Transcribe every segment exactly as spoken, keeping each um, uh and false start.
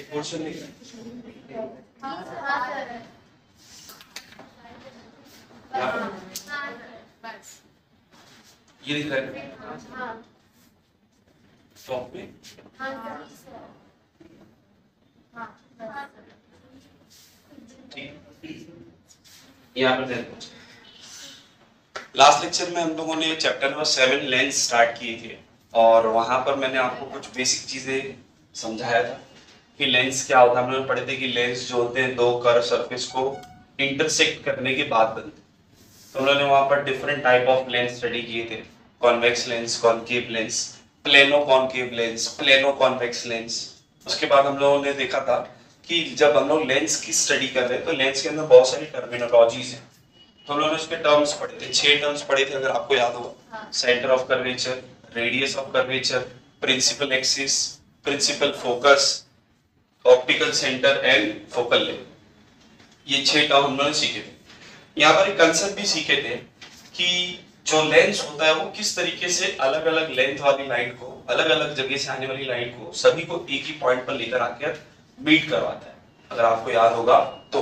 Portion लिख रहे हैं ये लिख रहे हैं टॉप में यहाँ पर लास्ट लेक्चर में हम लोगों ने chapter number seven lens start किए थे और वहां पर मैंने आपको कुछ बेसिक चीजें समझाया था कि लेंस क्या होता है। हम लोग पढ़े थे कि लेंस जो होते हैं दो कर्व सरफेस को इंटरसेक्ट करने के बाद बनते हैं। तो हम लोगों ने वहां पर different type of lens study किए थे, convex lens, concave lens, plano concave lens, plano convex lens. उसके बाद हम लोगों ने देखा था कि जब हम लोग लेंस की स्टडी कर रहे हैं तो लेंस के अंदर बहुत सारी टर्मिनोलॉजीज हैं। तो हम लोगों ने उसके टर्म्स पढ़े थे, छह टर्म्स पढ़े थे अगर आपको याद होगा। Centre of curvature, radius of curvature, principal axis, principal focus, optical centre and focal length. ये छह टर्म हम लोगों ने सीखे थे। यहाँ पर एक कंसेप्ट भी सीखे थे कि जो लेंस होता है वो किस तरीके से अलग अलग लेंथ वाली लाइट को, अलग अलग जगह से आने वाली लाइट को सभी को एक ही पॉइंट पर लेकर आकर मीट करवाता है। अगर आपको याद होगा तो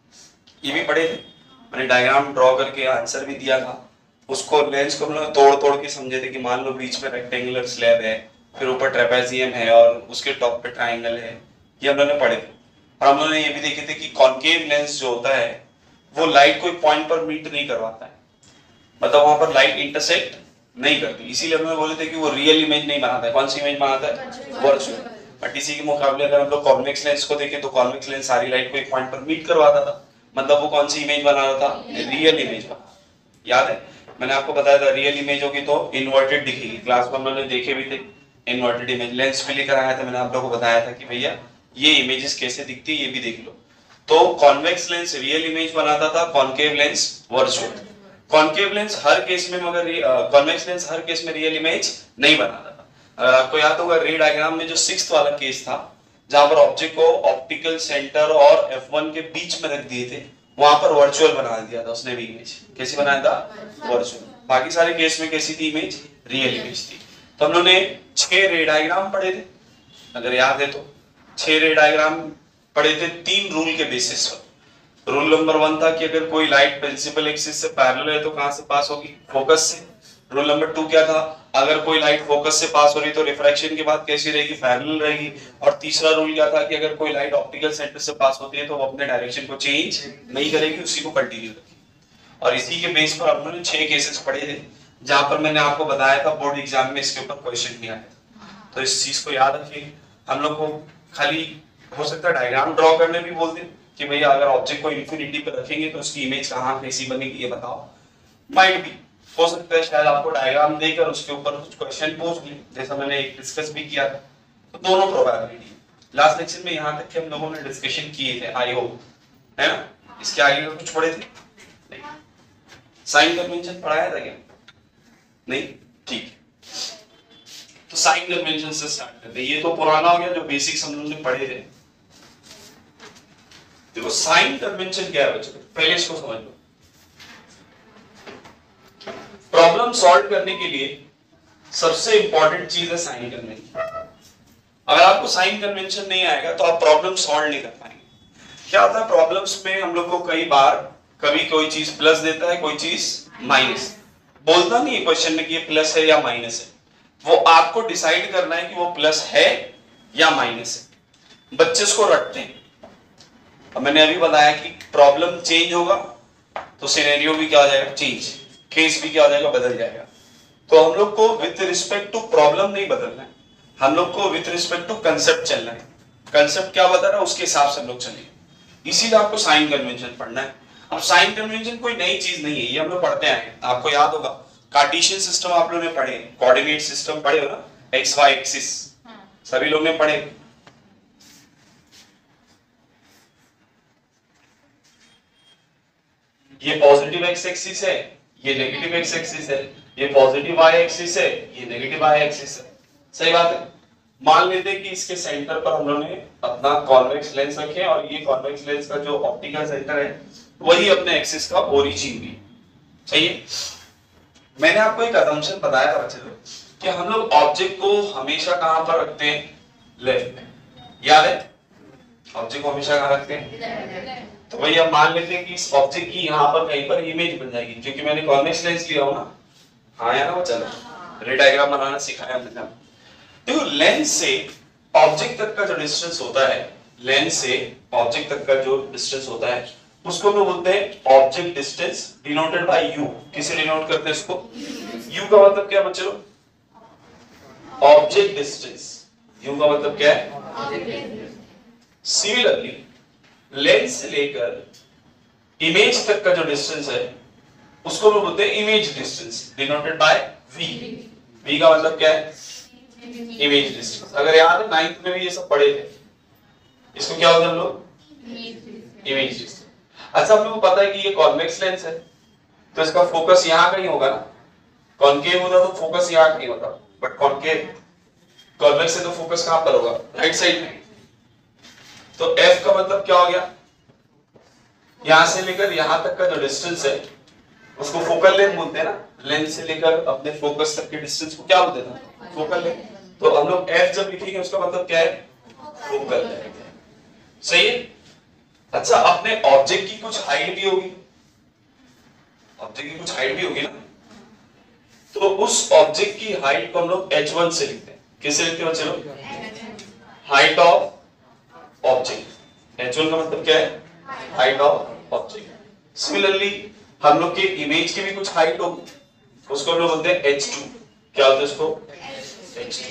ये भी पढ़े थे, मैंने डायग्राम ड्रॉ करके आंसर भी दिया था। उसको लेंस को हम लोग तोड़ तोड़ के समझे थे कि मान लो बीच में रेक्टेंगुलर स्लैब है, फिर ऊपर ट्रेपेजियम है और उसके टॉप पे ट्राइंगल है, ये हम लोगों ने पढ़े थे। और हम लोगों ने ये भी देखे थे कि कॉनकेव लेंस जो होता है वो लाइट कोई पॉइंट पर मीट नहीं करवाता है, मतलब वहां पर लाइट इंटरसेक्ट नहीं करती। इसीलिए हम लोग बोले थे कि वो रियल इमेज नहीं बनाता है। कौन सी इमेज बनाता है? वर्चुअल। बट इसी के मुकाबले अगर हम लोग कॉन्वेक्स लेंस को देखें तो कॉन्वेक्स लेंस सारी लाइट को एक पॉइंट पर मीट करवाता था, मतलब वो कौन सी इमेज बना रहा था? रियल इमेज बना। याद है मैंने आपको बताया था रियल इमेज होगी तो इन्वर्टेड दिखेगी। क्लास में हम लोगों ने देखे भी थे इन्वर्टेड इमेज। लेंस पे लेकर आया था, मैंने आप लोगों को बताया था कि भैया ये इमेजेस कैसे दिखती है ये भी देख लो। तो कॉन्वेक्स लेंस रियल इमेज बनाता था, concave lens virtual. Concave lens हर केस में, मगर कॉन्वेक्स लेंस हर केस में रियल इमेज नहीं बनाता था। अगर आपको याद होगा रे डायग्राम में जो सिक्स्थ वाला केस था जहां पर ऑब्जेक्ट को ऑप्टिकल सेंटर और एफ वन के बीच में रख दिए थे, वहां पर वर्चुअल बना दिया था उसने भी इमेज। कैसी बनाया था? वर्चुअल। बाकी सारे केस में कैसी थी इमेज? रियल इमेज थी। तो हम लोगों ने छह रे डायग्राम पढ़े थे अगर याद है तो। छह रे डायग्राम पढ़े थे तीन रूल के बेसिस पर। रूल नंबर वन था कि अगर कोई लाइट प्रिंसिपल एक्सिस से पैरेलल है तो कहां से पास होगी? फोकस से। रूल नंबर टू क्या था? अगर कोई लाइट फोकस से पास हो रही तो रिफ्रैक्शन के बाद कैसी रहेगी? पैरेलल रहेगी। और तीसरा रूल क्या था कि अगर कोई लाइट ऑप्टिकल सेंटर से पास होती है तो वो अपने डायरेक्शन को चेंज नहीं करेगी, उसी को कंटिन्यू रखेगी। और इसी के बेस पर हम लोगों ने छह केसेस पढ़े थे जहां पर मैंने आपको बताया था बोर्ड एग्जाम में इसके ऊपर क्वेश्चन भी आया था। तो इस चीज को याद रखिए। हम लोग को खाली हो सकता है डायग्राम ड्रॉ करने भी बोल दे कि भैया अगर ऑब्जेक्ट को इन्फिनिटी पे रखेंगे तो उसकी इमेज कहां कैसी बनेगी ये बताओ। माइट भी हो सकता है शायद आपको डायग्राम देकर उसके ऊपर कुछ क्वेश्चन पूछ ले, जैसा मैंने एक डिस्कस भी किया था। तो दोनों प्रोबेबिलिटी लास्ट लेक्चर में यहां तक कि हम लोगों ने डिस्कशन किए थे, आई होप है ना। इसके आगे का कुछ पढ़े थे नहीं? साइन कन्वेंशन पढ़ाया था क्या? नहीं? ठीक। तो साइन कन्वेंशन से स्टार्ट करते हैं। ये तो पुराना हो गया जो बेसिक्स हम लोगों ने पढ़े थे। देखो साइन कन्वेंशन क्या है बच्चों, पहले इसको समझ लो। प्रॉब्लम सॉल्व करने के लिए सबसे इंपॉर्टेंट चीज है साइन कन्वेंशन। अगर आपको साइन कन्वेंशन नहीं आएगा तो आप प्रॉब्लम सॉल्व नहीं कर पाएंगे। क्या होता है प्रॉब्लम्स में हम लोग को कई बार कभी कोई चीज प्लस देता है, कोई चीज माइनस। बोलता नहीं है क्वेश्चन में कि ये प्लस है या माइनस है, वो आपको डिसाइड करना है कि वो प्लस है या माइनस है। बच्चे इसको रटते हैं। अब मैंने अभी बताया कि प्रॉब्लम चेंज होगा तो सिनेरियो भी क्या हो जाएगा? चेंज। केस भी क्या हो जाएगा? बदल जाएगा। तो हम लोग को विथ रिस्पेक्ट टू प्रॉब्लम नहीं बदलना है, हम लोग को विथ रिस्पेक्ट टू कंसेप्ट चलना है। कंसेप्ट क्या बता रहा है उसके हिसाब से हम लोग चलेंगे। इसीलिए आपको साइन कन्वेंशन पढ़ना है। अब साइन कन्वेंशन कोई नई चीज नहीं है, ये हम लोग पढ़ते आए। आपको याद होगा कार्टेशियन सिस्टम आप लोगों ने पढ़े, कोऑर्डिनेट सिस्टम पढ़े हो ना, एक्स वाई एक्सिस सभी लोग ने पढ़े। ये पॉजिटिव एक्स एक्सिस है, ये नेगेटिव एक्स एक्सिस है, ये पॉजिटिव वाई एक्सिस है, ये नेगेटिव वाई एक्सिस है। सही बात है। मान लेते हैं कि इसके सेंटर पर हम लोगों ने अपना कॉन्वेक्स लेंस रखे और ये कॉन्वेक्स लेंस का जो ऑप्टिकल सेंटर है वही अपने एक्सिस का ओरिजिन भी। सही है। मैंने आपको एक असम्पशन बताया था बच्चे लोग कि हम लोग ऑब्जेक्ट को हमेशा कहां पर रखते हैं? लेफ्ट में। याद है? ऑब्जेक्ट को हमेशा कहाँ रखते हैं? तो वही अब मान लेते हैं कि इस ऑब्जेक्ट की यहाँ पर कहीं पर इमेज बन जाएगी, क्योंकि मैंने कॉन्वेक्स लेंस लिया हो ना। हाँ या ना, वो चलो रे डायग्राम बनाना सिखाया हमने। देखो लेंस से ऑब्जेक्ट तक का जो डिस्टेंस होता है, लेंस से ऑब्जेक्ट तक का जो डिस्टेंस होता है उसको हम लोग बोलते हैं object distance, denoted by u. किसे डिनोट करते हैं इसको? यू का मतलब क्या बच्चों? Object distance. यू का मतलब क्या है? सिमिलरली लेंस से लेकर इमेज तक का जो डिस्टेंस है उसको हम बोलते हैं image distance, denoted by v. V का मतलब क्या है? Image distance. अगर याद है नाइन्थ में भी ये सब पढ़े थे, इसको क्या होता है हम लोग? Image distance. अच्छा, हम लोग को पता है कि ये कॉन्वेक्स लेंस है तो इसका फोकस यहाँ कहीं होगा ना। कॉनकेव होता तो फोकस यहाँ कहीं होता, बट कॉनकेव कॉन्वेक्स से तो फोकस कहां पर होगा? राइट साइड में। तो F का मतलब क्या हो गया? यहां से लेकर यहां तक का जो डिस्टेंस है उसको फोकल लेंथ बोलते हैं ना। लेंस से लेकर अपने फोकस तक के डिस्टेंस को क्या बोलते हैं? Focal length. तो हम लोग F जब लिखेंगे उसका मतलब क्या है? Focal length. सही है। अच्छा, अपने ऑब्जेक्ट की कुछ हाइट भी होगी, ऑब्जेक्ट की कुछ हाइट भी होगी ना, तो उस ऑब्जेक्ट की हाइट को हम लोग एच वन से लिखते हैं। किसे लिखते हैं बच्चों? Height of object. H one का मतलब क्या है? Height of object. सिमिलरली हम लोग के इमेज की भी कुछ हाइट होगी, उसको हम लोग बोलते हैं एच टू। क्या होता है उसको? H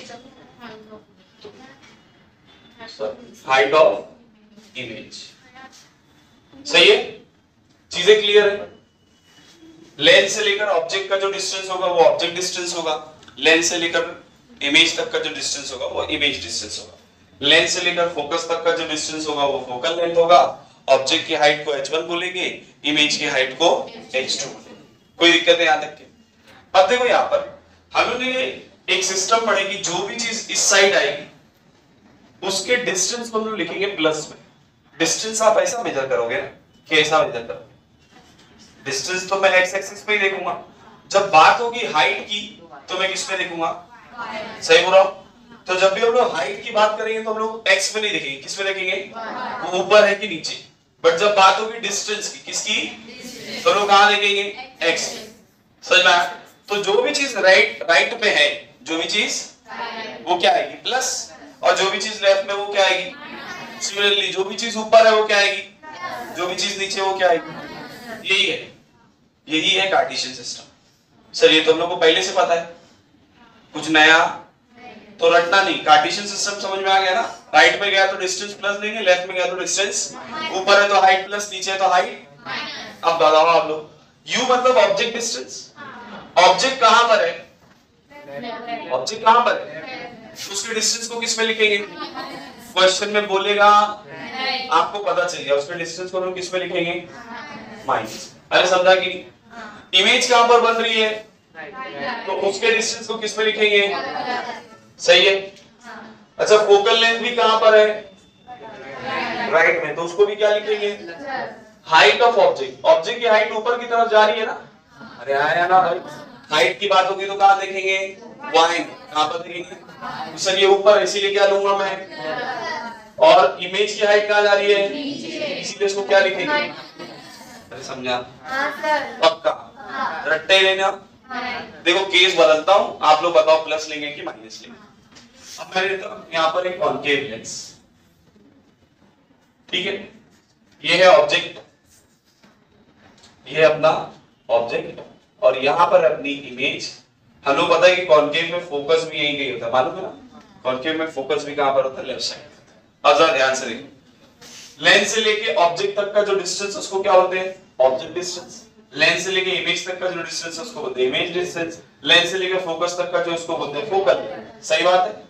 two, height of image. सही है, चीजें क्लियर है। लेंस से लेकर ऑब्जेक्ट का जो डिस्टेंस होगा वो ऑब्जेक्ट डिस्टेंस होगा, लेंस से लेकर इमेज तक का जो डिस्टेंस होगा वो इमेज डिस्टेंस होगा, लेंस से लेकर फोकस तक का जो डिस्टेंस होगा वो फोकल लेंथ होगा। ऑब्जेक्ट की हाइट को एच वन बोलेंगे, इमेज की हाइट को एच टू। कोई दिक्कत है यहां तक के? अब देखो यहां पर हम लोग ने एक सिस्टम पढ़ेगी, जो भी चीज इस साइड आएगी उसके डिस्टेंस को हम लोग लिखेंगे प्लस में। डिस्टेंस आप ऐसा मेजर करोगे ना, कैसा मेजर करोगे? डिस्टेंस तो मैं एक्स एक्सिस पे ही देखूंगा। जब बात होगी हाइट की तो मैं किस पे देखूंगा? सही बोल रहा हूं? तो जब भी हम लोग हाइट की बात करेंगे तो हम लोग एक्स पे नहीं देखेंगे, किस पे देखेंगे? वो ऊपर है कि नीचे। बट जब बात होगी डिस्टेंस की, किसकी? तो लोग कहां देखेंगे? एक्स। समझ में आया? तो जो भी चीज राइट राइट पे है, जो भी चीज वो क्या आएगी? प्लस। और जो भी चीज लेफ्ट में वो क्या आएगी? सिमिलरली जो भी चीज ऊपर है वो क्या आएगी? जो भी चीज नीचे वो क्या आएगी? यही है, यही है कार्टेशियन सिस्टम। सर ये तो हम लोग को पहले से पता है, कुछ नया तो रटना नहीं। कार्टेशियन सिस्टम समझ में आ गया ना? राइट में गया तो डिस्टेंस प्लस लेंगे, लेफ्ट में गया तो डिस्टेंस, ऊपर है तो हाइट प्लस, नीचे है तो हाइट। अब बताओ आप लोग, यू मतलब ऑब्जेक्ट डिस्टेंस। ऑब्जेक्ट कहां पर है? ऑब्जेक्ट कहां पर है? उसके डिस्टेंस को किस में लिखेंगे? क्वेश्चन में बोलेगा, आपको पता चल गया उसके डिस्टेंस को हम किस में लिखेंगे? माइनस। अरे समझा कि इमेज कहां पर बन रही है तो उसके डिस्टेंस को किस में लिखेंगे? सही है। अच्छा, फोकल लेंथ भी कहां पर है? राइट में, तो उसको भी क्या लिखेंगे? Height of object. ऑब्जेक्ट की हाइट ऊपर की तरफ जा रही है ना? अरे आया ना भाई, हाइट की बात होगी तो कहां देखेंगे? वाई। कहां पर देखेंगे? सर ये ऊपर, इसीलिए क्या लूंगा मैं? और इमेज की हाइट कहां जा रही है? इसीलिए इसको क्या लिखेंगे? अरे समझा? पक्का रट्टे लेना। देखो केस बदलता हूं, आप लोग बताओ प्लस लेंगे कि माइनस लेंगे। अब मैं लेता हूं यहां पर एक कॉनकेव लेंस, ठीक है? ये है ऑब्जेक्ट, ये है अपना ऑब्जेक्ट, और यहां पर अपनी इमेज। हम लोग पता है कि कॉनकेव में फोकस भी यहीं कहीं होता है, मालूम है ना? कॉनकेव में फोकस भी कहां पर होता है? Left side. अब जरा ध्यान से देखो, लेंस से लेके ऑब्जेक्ट तक का जो डिस्टेंस उसको क्या बोलते हैं? Object distance. लेंस से लेके इमेज तक का जो डिस्टेंस है उसको बोलते हैं इमेज डिस्टेंस। लेंस से लेके फोकस तक का जो उसको बोलते हैं फोकल। सही बात है?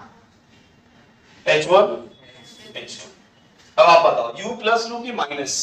H one h two. अब आप बताओ U प्लस लूं कि माइनस?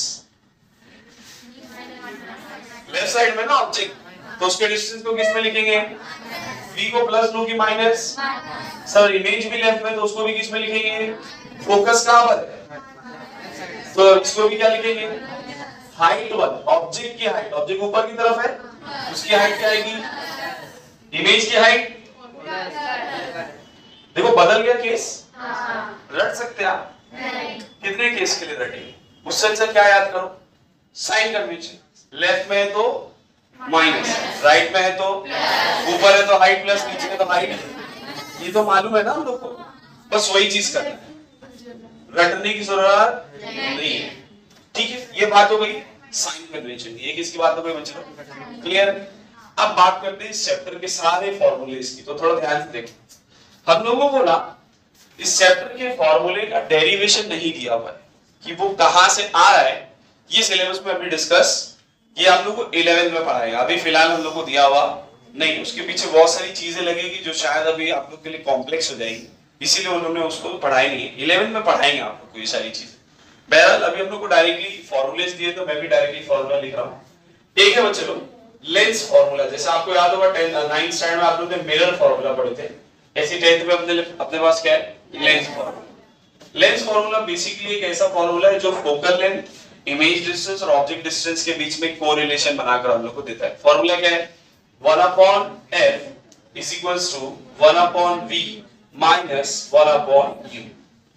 लेफ्ट साइड में ना ऑब्जेक्ट, तो उसके डिस्टेंस को किस में लिखेंगे? V को प्लस लूं कि माइनस? सर इमेज भी लेफ्ट में, तो उसको भी किस में लिखेंगे? फोकस कहां पर है? तो इसको भी क्या लिखेंगे? Height one. ऑब्जेक्ट की हाइट, ऑब्जेक्ट ऊपर की तरफ है, उसकी हाइट क्या आएगी? इमेज की हाइट। देखो बदल गया केस, रट सकते हैं आप? कितने केस के लिए रटेंगे? उससे अच्छा क्या याद करो, साइन कन्वेंशन। लेफ्ट में है तो माइनस, राइट में है तो ऊपर है तो हाइट प्लस, नीचे है तो हाइट। ये तो मालूम है ना हम लोग को, बस वही चीज करना है, रटने की जरूरत नहीं है। ठीक है, ये बात हो गई साइन कन्वेंशन की। ये किसकी बात हो गई बच्चों? क्लियर? अब बात करते हैं इस चैप्टर के सारे फॉर्मूलेस की। तो थोड़ा ध्यान से देखो, हम लोगों को ना इस चैप्टर के फॉर्मूले का डेरिवेशन नहीं दिया हुआ है कि वो कहां से आ रहा है। ये सिलेबस में अभी डिस्कस, ये हम लोग को इलेवेंथ में पढ़ाएगा, अभी फिलहाल हम लोग को दिया हुआ नहीं। उसके पीछे बहुत सारी चीजें लगेगी जो शायद अभी आप लोग के लिए कॉम्प्लेक्स हो जाएगी, इसीलिए उन्होंने उसको पढ़ाई नहीं है। इलेवेंथ में पढ़ाएंगे आप लोग को ये सारी चीजें। बहरहाल अभी हम लोग को डायरेक्टली फॉर्मूलेस दिए तो मैं भी डायरेक्टली फॉर्मूला लिख रहा हूँ। ठीक है बच्चों, लेंस फॉर्मूला जैसे आपको याद होगा नाइन्थ स्टैंडर्ड में आप लोग ने मिरर फॉर्मूला पढ़े थे, ऐसी टेंथ में अपने अपने पास क्या है, lens formula. Lens formula basically एक ऐसा फॉर्मूला है जो फोकल लेंथ, इमेज डिस्टेंस और ऑब्जेक्ट डिस्टेंस के बीच में कोरिलेशन बनाकर हम लोग को देता है। फॉर्मूला क्या है, one upon f is equals to one upon v minus one upon u.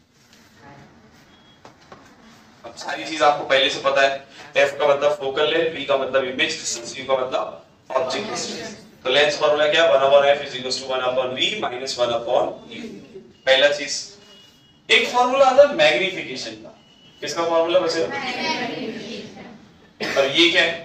अब सारी चीज आपको पहले से पता है, एफ का मतलब फोकल लेंथ, वी का मतलब इमेज डिस्टेंस, यू का मतलब ऑब्जेक्ट डिस्टेंस। तो लेंस फॉर्मूला क्या है, one upon f is equals to one upon v minus one upon u. पहला चीज। एक फॉर्मूला आता है मैग्निफिकेशन का, किसका फॉर्मूला बचे? और ये क्या है?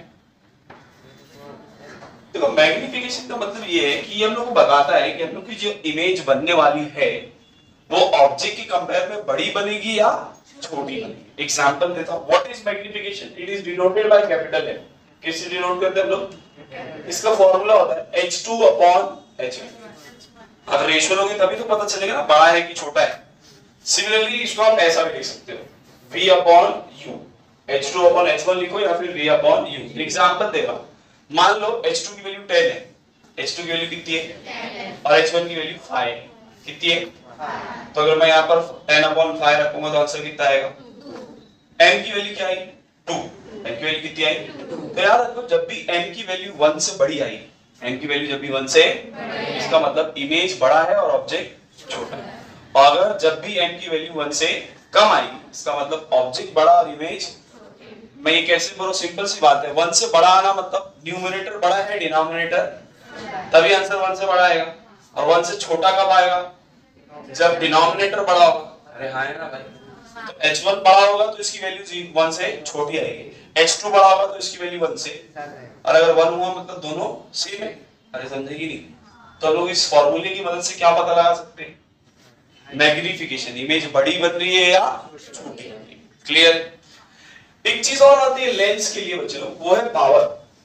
देखो मैग्निफिकेशन का मतलब ये है कि ये हम लोग को बताता है कि हम लोग की जो इमेज बनने वाली है वो ऑब्जेक्ट के कंपेयर में बड़ी बनेगी या छोटी बनेगी। एग्जांपल देता हूं, what is magnification? It is denoted by capital M. किससे डिनोट करते हैं हम लोग? इसका फॉर्मूला होता है h two upon h one. अगर रेशियो लोगे तभी तो पता चलेगा ना बड़ा है कि छोटा है। सिमिलरली इसको आप ऐसा भी लिख सकते हो, v upon u, h two upon h one लिखो या फिर v अपॉन u। एग्जांपल दे रहा हूं, मान लो एच टू की वैल्यू टेन है, एच टू की वैल्यू कितनी है, और एच वन की वैल्यू फाइव, कितनी है? तो अगर मैं यहाँ पर टेन अपॉन फाइव रखूंगा तो आंसर कितना आएगा? m की वैल्यू क्या आई? टू। m की वैल्यू कितनी आई? तो याद रखो जब भी m की वैल्यू वन से बड़ी आई, m की वैल्यू जब भी वन से, इसका मतलब इमेज बड़ा है और ऑब्जेक्ट छोटा है। और अगर जब भी m की वैल्यू वन से कम आएगी, इसका मतलब ऑब्जेक्ट बड़ा और इमेज, मैं ये कैसे बोलूं, सिंपल सी बात है, वन से बड़ा आना मतलब न्यूमरेटर बड़ा है, डिनोमिनेटर, तभी आंसर वन से बड़ा आएगा। और वन से छोटा कब आएगा? जब डिनोमिनेटर बड़ा होगा। अरे हाँ है ना भाई, तो एच वन बड़ा होगा तो इसकी वैल्यू वन से छोटी आएगी, एच टू बड़ा होगा तो इसकी वैल्यू वन से, और अगर वन हुआ मतलब दोनों सेम है। अरे समझेगी नहीं? तो लोग इस फॉर्मूले की मदद से क्या पता लगा सकते हैं? मैग्निफिकेशन, इमेज बड़ी बन रही है या छोटी बन रही है। क्लियर? एक चीज और आती है लेंस के लिए बच्चे लोग, वो है power,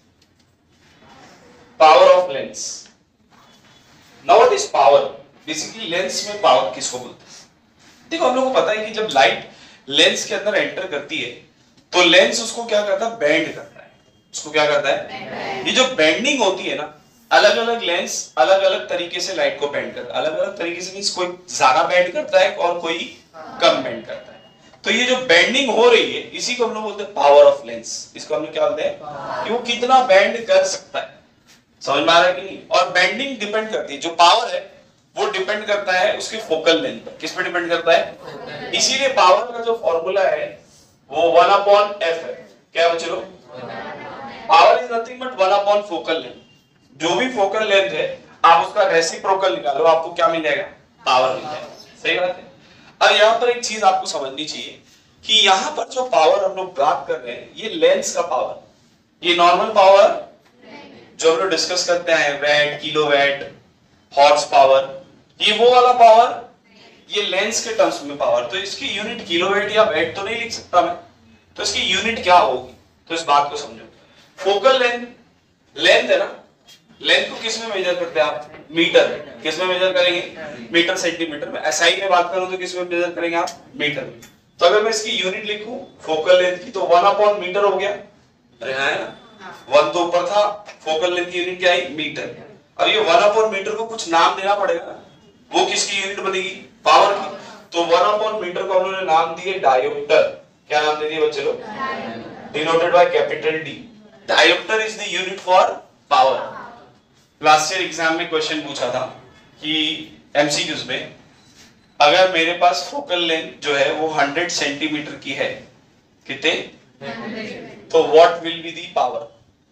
power of lens. Now what is power? Basically lens में पावर किसको बोलते हैं? देखो हम लोग को पता है कि जब लाइट लेंस के अंदर एंटर करती है तो लेंस उसको क्या करता है? बेंड करता है। उसको क्या करता है? ये जो बेंडिंग होती है ना, अलग अलग लेंस अलग अलग तरीके से लाइट को बेंड करता है। अलग अलग तरीके से मींस कोई ज्यादा बेंड करता है और कोई कम बेंड करता है। तो ये जो बेंडिंग हो रही है इसी को हम लोग बोलते हैं पावर ऑफ लेंस। इसको हम लोग क्या बोलते हैं? कि वो कितना बेंड कर सकता है। समझ में आ रहा है कि नहीं? और बेंडिंग डिपेंड करती है, जो पावर है वो डिपेंड करता है उसके फोकल लेंथ पर। किस पे डिपेंड करता है? इसीलिए पावर का जो फॉर्मूला है वो वन अपॉन एफ है। क्या बच्चे लोग? Power is nothing but one upon focal length. जो भी फोकल लेंथ है आप उसका रेसिप्रोकल निकालो, आपको क्या मिल जाएगा? पावर मिल जाएगा। सही बात है। अब यहाँ पर एक चीज आपको समझनी चाहिए कि यहाँ पर जो पावर हम लोग बात कर रहे हैं ये लेंस का पावर, ये नॉर्मल पावर जो हम लोग डिस्कस करते हैं, वैट, किलोवाट, हॉर्स पावर, ये वो वाला पावर, ये लेंस के टर्म्स में पावर। तो इसकी यूनिट किलोवाट या वैट तो नहीं लिख सकता मैं, तो इसकी यूनिट क्या होगी? तो इस बात को समझो। फोकल लेंथ, लेंथ है ना, लेंथ को किस में मेजर करते हैं आप? मीटर। किस में मेजर करेंगे? मीटर सेंटीमीटर में। एसआई में बात करूं तो किस में मेजर करेंगे आप? मीटर में। तो अगर मैं इसकी यूनिट लिखूं फोकल लेंथ की तो वन अपॉन मीटर हो गया। अरे हाँ है ना, वन तो ऊपर था, फोकल लेंथ की यूनिट क्या है? मीटर। अब ये वन अपॉन मीटर को कुछ नाम देना पड़ेगा ना, वो किसकी यूनिट बनेगी? पावर की। तो वन अपॉन मीटर को उन्होंने नाम दिए डायोप्टर। क्या नाम दे दिए बच्चे लोग? Denoted by capital D. Dioptre is the unit for power. Last year exam में क्वेश्चन पूछा था कि एमसीक्यूज में, अगर मेरे पास फोकल लेंथ जो है वो हंड्रेड सेंटीमीटर की है, कितने, तो what will be the power,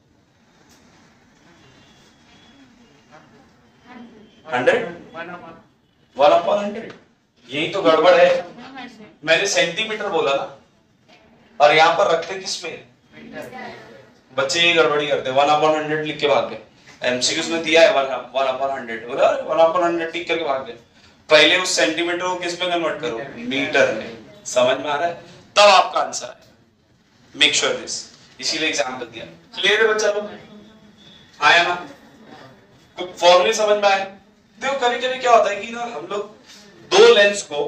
hundred, one upon hundred. यही तो गड़बड़ है, मैंने सेंटीमीटर बोला ना, और यहाँ पर रखते किसमें, बच्चे ये गड़बड़ी करते, वन अपॉन हंड्रेड लिख के भाग गए। एमसीक्यूज में दिया है वन अपॉन हंड्रेड, बोला वन अपॉन हंड्रेड टिक करके भाग गए। पहले उस सेंटीमीटर को किस में कन्वर्ट करो, मीटर में। समझ में आ रहा है, तब आपका आंसर है। मेक श्योर दिस, इसीलिए एग्जाम्पल दिया। क्लियर है बच्चा लोग, आया ना, कुछ फॉर्मूले समझ में आए। देखो कभी कभी क्या होता है कि ना हम लोग दो लेंस को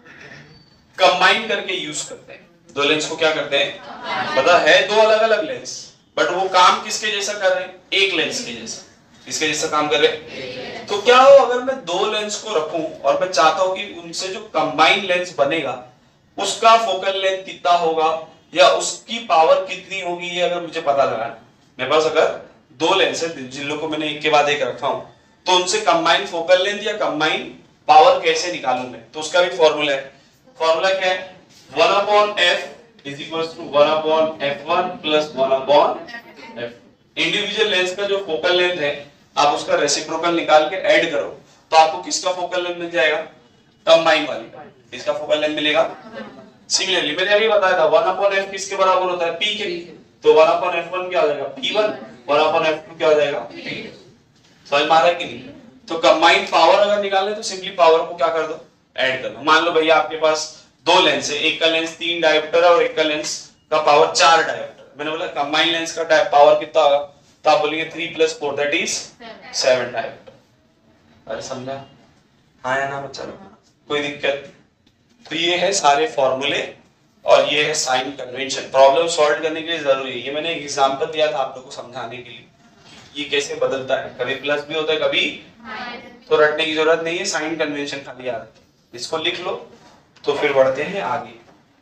कंबाइन करके यूज करते हैं। दो लेंस को क्या करते हैं, पता है, दो अलग अलग लेंस, बट वो काम किसके जैसा कर रहे हैं, एक लेंस के जैसा। किसके जैसा काम कर रहे हैं, तो क्या हो अगर मैं दो लेंस को रखूं और मैं चाहता हूं कि उनसे जो कंबाइन लेंस बनेगा उसका फोकल लेंथ कितना होगा या उसकी पावर कितनी होगी, ये अगर मुझे पता लगाना। मेरे पास अगर दो लेंस है जिन लोगों को मैंने एक के बाद एक रखा हूं, तो उनसे कंबाइन फोकल लेंथ या कंबाइन पावर कैसे निकालूं मैं, तो उसका भी फॉर्मूला है। फॉर्मूला क्या है, one upon f is equal to one upon f one plus one upon f. Individual lens का जो फोकल लेंथ है आप उसका रेसिप्रोकल निकाल के ऐड करो तो आपको किसका फोकल लेंथ मिल जाएगा, कंबाइन वाली, इसका फोकल लेंथ मिलेगा। सिमिलरली मैंने अभी बताया था वन अपॉन एफ किसके बराबर होता है, पी के, तो वन अपॉन एफ वन क्या हो जाएगा, P one, one upon f two क्या हो जाएगा, पी। समझ में आ रहा है कि नहीं। तो कंबाइंड पावर अगर निकालने तो सिंपली पावर को क्या कर दो, ऐड कर दो। मान लो भैया आपके पास दो लेंस है, एक का लेंस तीन डायोप्टर है और एक का लेंस का पावर चार डायोप्टर। मैंने बोला कंबाइंड लेंस का पावर कितना होगा, तो आप बोलेंगे three plus four that is seven dioptre. अरे समझा, हाँ या ना बच्चा लोग, कोई दिक्कत। तो ये है सारे फॉर्मूले और ये है साइन कन्वेंशन। प्रॉब्लम सॉल्व करने के लिए जरूरी है, ये मैंने एक एग्जांपल दिया था आप लोगों को समझाने के लिए ये कैसे बदलता है, कभी प्लस भी होता है कभी, तो रटने की जरूरत नहीं है, साइन कन्वेंशन खाली याद है, इसको लिख लो तो फिर बढ़ते हैं आगे।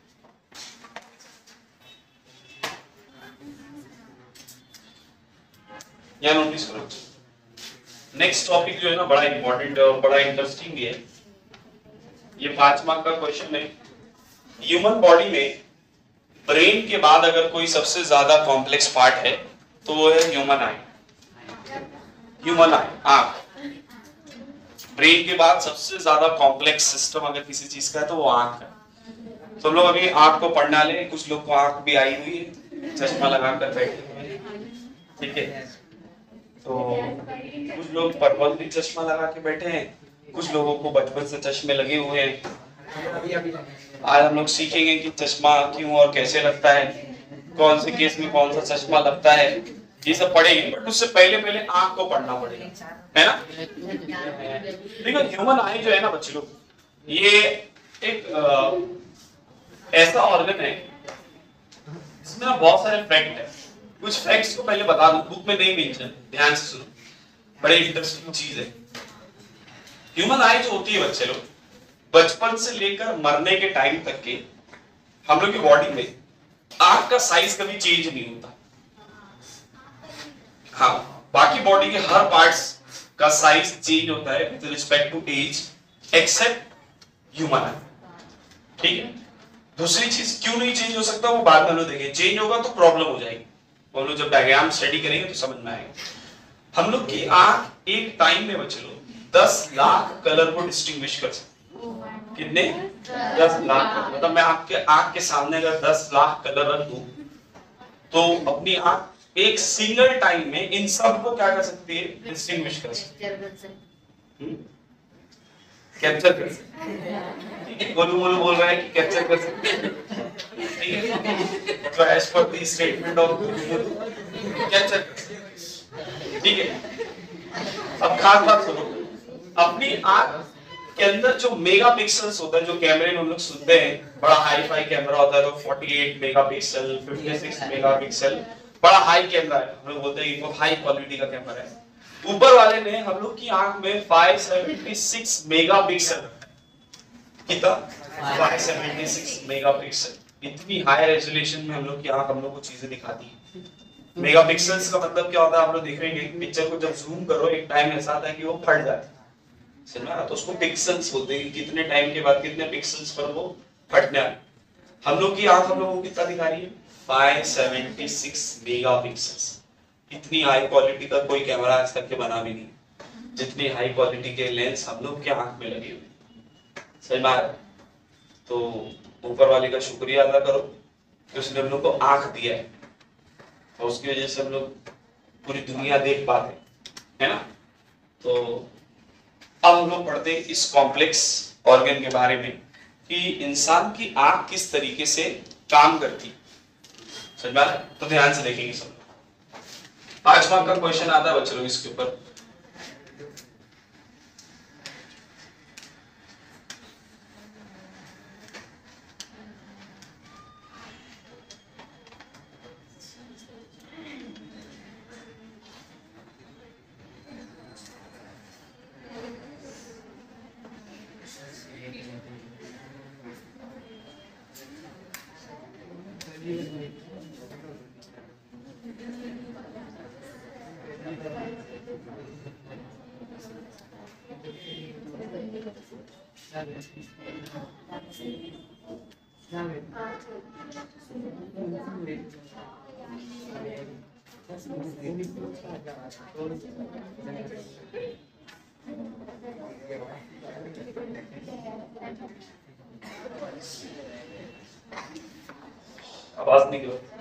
यहाँ नोटिस करो, नेक्स्ट टॉपिक जो है ना बड़ा इंपॉर्टेंट है और बड़ा इंटरेस्टिंग भी है। ये पांच मार्क का क्वेश्चन है। ह्यूमन बॉडी में ब्रेन के बाद अगर कोई सबसे ज्यादा कॉम्प्लेक्स पार्ट है तो वो है ह्यूमन आई। ह्यूमन आई, आंख। ब्रेन के बाद सबसे ज्यादा कॉम्प्लेक्स सिस्टम अगर किसी चीज का है तो वो आंख है। तो हम लोग अभी आंख को पढ़ने वाले, कुछ लोग को आंख भी आई हुई है, चश्मा लगा कर बैठे हुए, ठीक है। तो कुछ लोग पर्पल चश्मा लगा के बैठे हैं, कुछ लोगों को बचपन से चश्मे लगे हुए हैं। आज हम लोग सीखेंगे कि चश्मा क्यों और कैसे लगता है, कौन से केस में कौन सा चश्मा लगता है, ये सब पढ़ेंगे। बट उससे पहले पहले आंख को पढ़ना पड़ेगा, है ना। देखो ह्यूमन आई जो है ना बच्चे लोग, ये एक आ, ऐसा ऑर्गन है इसमें बहुत सारे फैक्ट है। कुछ फैक्ट्स को पहले बता दूं, बुक में नहीं मेंशन, ध्यान से सुनो, बड़े इंटरेस्टिंग चीज है। ह्यूमन आई जो होती है बच्चे लोग, बचपन से लेकर मरने के टाइम तक के हम लोग की बॉडी में आंख का साइज कभी चेंज नहीं होता। हाँ, बाकी बॉडी के हर पार्ट्स का साइज चेंज होता है with respect to age except human eye, ठीक है। दूसरी चीज क्यों नहीं चेंज हो सकता वो बाद में हम लोग देखेंगे, चेंज होगा तो प्रॉब्लम हो जाएगी, हम लोग जब डायग्राम स्टडी करेंगे तो समझ में आएगा। हम लोग की आंख एक टाइम में बच्चे लोग दस लाख कलर को डिस्टिंग्विश कर सकते। कितने? दस लाख। मतलब मैं आपके आंख के सामने अगर दस लाख कलर रख दूं तो अपनी आंख एक सिंगल टाइम में इन सब को क्या कर सकती है, डिस्टिंग्विश कर सकती है, कैप्चर कर सकती है। गोलू मोलू बोल रहा है कि कैप्चर कर सकते हैं, ठीक है। तो as per the statement of capture कर सकते हैं, ठीक है। अब खास बात सुनो, अपनी आंख के अंदर जो मेगापिक्सल्स होता है, जो कैमरे में हम लोग सुनते हैं, बड़ा हाई फाई कैमरा होता है, तो अड़तालीस मेगापिक्सल, छप्पन मेगापिक्सल, बड़ा हाई कैमरा है, हम लोग बोलते हैं इनको हाई क्वालिटी का कैमरा है। ऊपर वाले ने हम लोग की आंख में पाँच सौ छिहत्तर मेगापिक्सल, कितना? पाँच सौ छिहत्तर मेगापिक्सल। इतनी हाई रेजोल्यूशन में हम लोग की आंख हम लोग को चीजें दिखाती है। मेगापिक्सल्स का मतलब क्या होता है, आप लोग देख रहे हैं पिक्चर को जब जूम करो एक टाइम ऐसा आता है कि वो फट जाता है, समझ में आ रहा? तो उसको पिक्सल्स बोलते हैं, कितने टाइम के बाद कितने पिक्सल्स पर वो हटने आए। हम लोग की आंख हम लोगों को कितना दिखा रही है? पाँच सौ छिहत्तर मेगापिक्सल्स। इतनी हाई क्वालिटी का कोई कैमरा आज तक के बना भी नहीं जितनी हाई क्वालिटी के लेंस हम लोग के आंख में लगे हुए। समझ में आ रहा? तो ऊपर वाले का शुक्रिया अदा करो कि उसने हम लोग को आंख दिया है और उसकी वजह से हम लोग पूरी दुनिया देख पाते है ना। तो अब हम लोग पढ़ते हैं इस कॉम्प्लेक्स ऑर्गन के बारे में कि इंसान की आंख किस तरीके से काम करती। समझ में आ रहा? तो ध्यान से देखेंगे सब। पांच मार्क का क्वेश्चन आता है बच्चों इसके ऊपर। आवाज नहीं करो।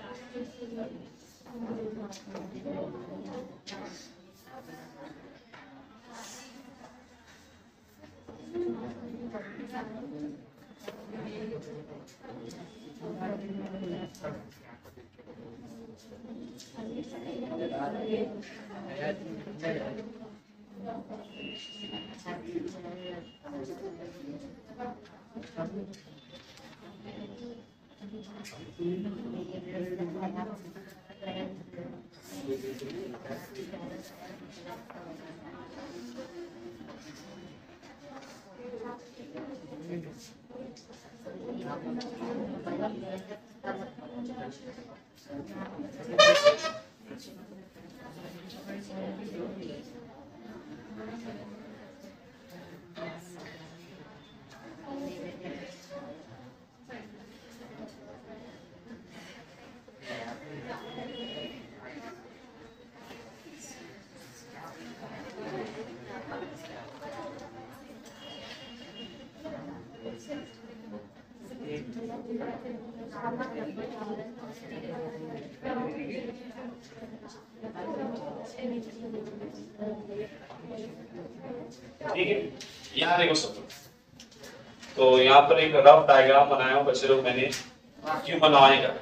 ठीक है, यहाँ देखो सब लोग। तो यहाँ पर एक रफ डायग्राम बनाया हूँ बच्चे लोग मैंने ह्यूमन आई का।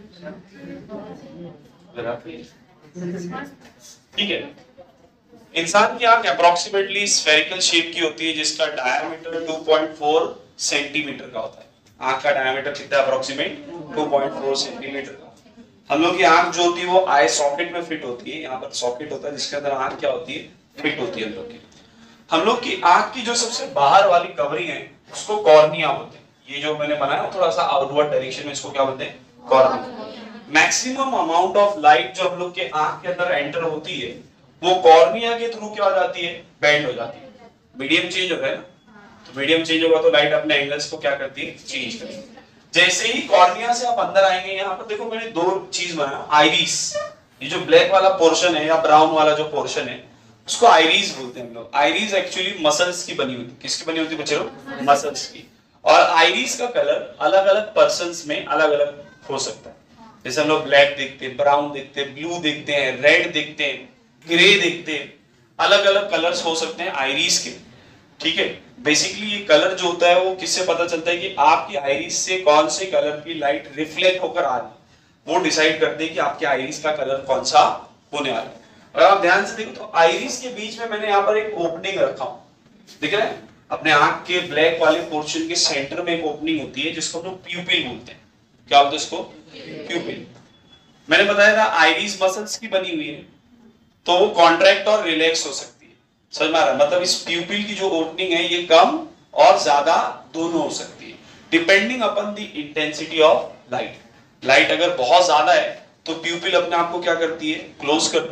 ठीक है, इंसान की आंख अप्रोक्सीमेटली स्फेरिकल शेप की होती है जिसका डायमीटर दो पॉइंट चार सेंटीमीटर का होता है। आंख का डायमीटर कितना अप्रोक्सीमेट दो पॉइंट चार सेंटीमीटर का। हम लोग की आंख जो होती है वो आई सॉकेट में फिट होती है। यहाँ पर सॉकेट होता है जिसके अंदर आंख क्या होती है, फिट होती है हम लोग की। हम लोग की आंख की जो सबसे बाहर वाली कवरिंग है उसको कॉर्निया बोलते हैं। ये जो मैंने बनाया थोड़ा सा आउटवर्ड डायरेक्शन में, इसको क्या बोलते हैं, cornea. Maximum amount of light जो हम लोग के आंख के अंदर एंटर होती है वो कॉर्निया के थ्रू क्या हो जाती है, बेंड हो जाती है। मीडियम चेंज होता है ना, तो मीडियम चेंज होगा तो लाइट अपने एंगल्स को क्या करती है, चेंज करती है। जैसे ही कॉर्निया से आप अंदर आएंगे, यहाँ पर देखो मैंने दो चीज बनाया। आइरिस, ये जो ब्लैक वाला पोर्शन है या ब्राउन वाला जो पोर्शन है उसको आइरिस बोलते हैं हम लोग। आइरिस एक्चुअली मसल्स की बनी होती है। किसकी बनी होती है बच्चों, मसल्स की। और आइरिस का कलर अलग अलग पर्सन्स में अलग अलग हो सकता है। जैसे हम लोग ब्लैक देखते हैं, ब्राउन देखते हैं, ब्लू देखते हैं, रेड देखते हैं, ग्रे देखते हैं। अलग अलग कलर्स हो सकते हैं आइरिस के। ठीक है, बेसिकली ये कलर जो होता है वो किससे पता चलता है कि आपकी आइरिस से कौन से कलर की लाइट रिफ्लेक्ट होकर आ रही है, वो डिसाइड करते हैं कि आपके आइरिस का कलर कौन सा होने वाला है। और आप ध्यान से देखो तो आइरिस के बीच में मैंने यहाँ पर एक ओपनिंग रखा हूं, दिख रहा है? अपने आंख के ब्लैक वाले पोर्शन के सेंटर में एक ओपनिंग होती है जिसको हम लोग प्यूपिल बोलते हैं। क्या बोलते हैं इसको, प्यूपिल। मैंने बताया था आइरिस मसल्स की बनी हुई है तो वो कॉन्ट्रैक्ट और रिलैक्स हो सकती है। समझ में आ रहा है? मतलब इस प्यूपिल की जो ओपनिंग है ये कम और ज्यादा दोनों हो सकती है depending upon the intensity of light. Light अगर बहुत ज्यादा है तो प्यूपिल अपने आप को क्या करती है, क्लोज करती है।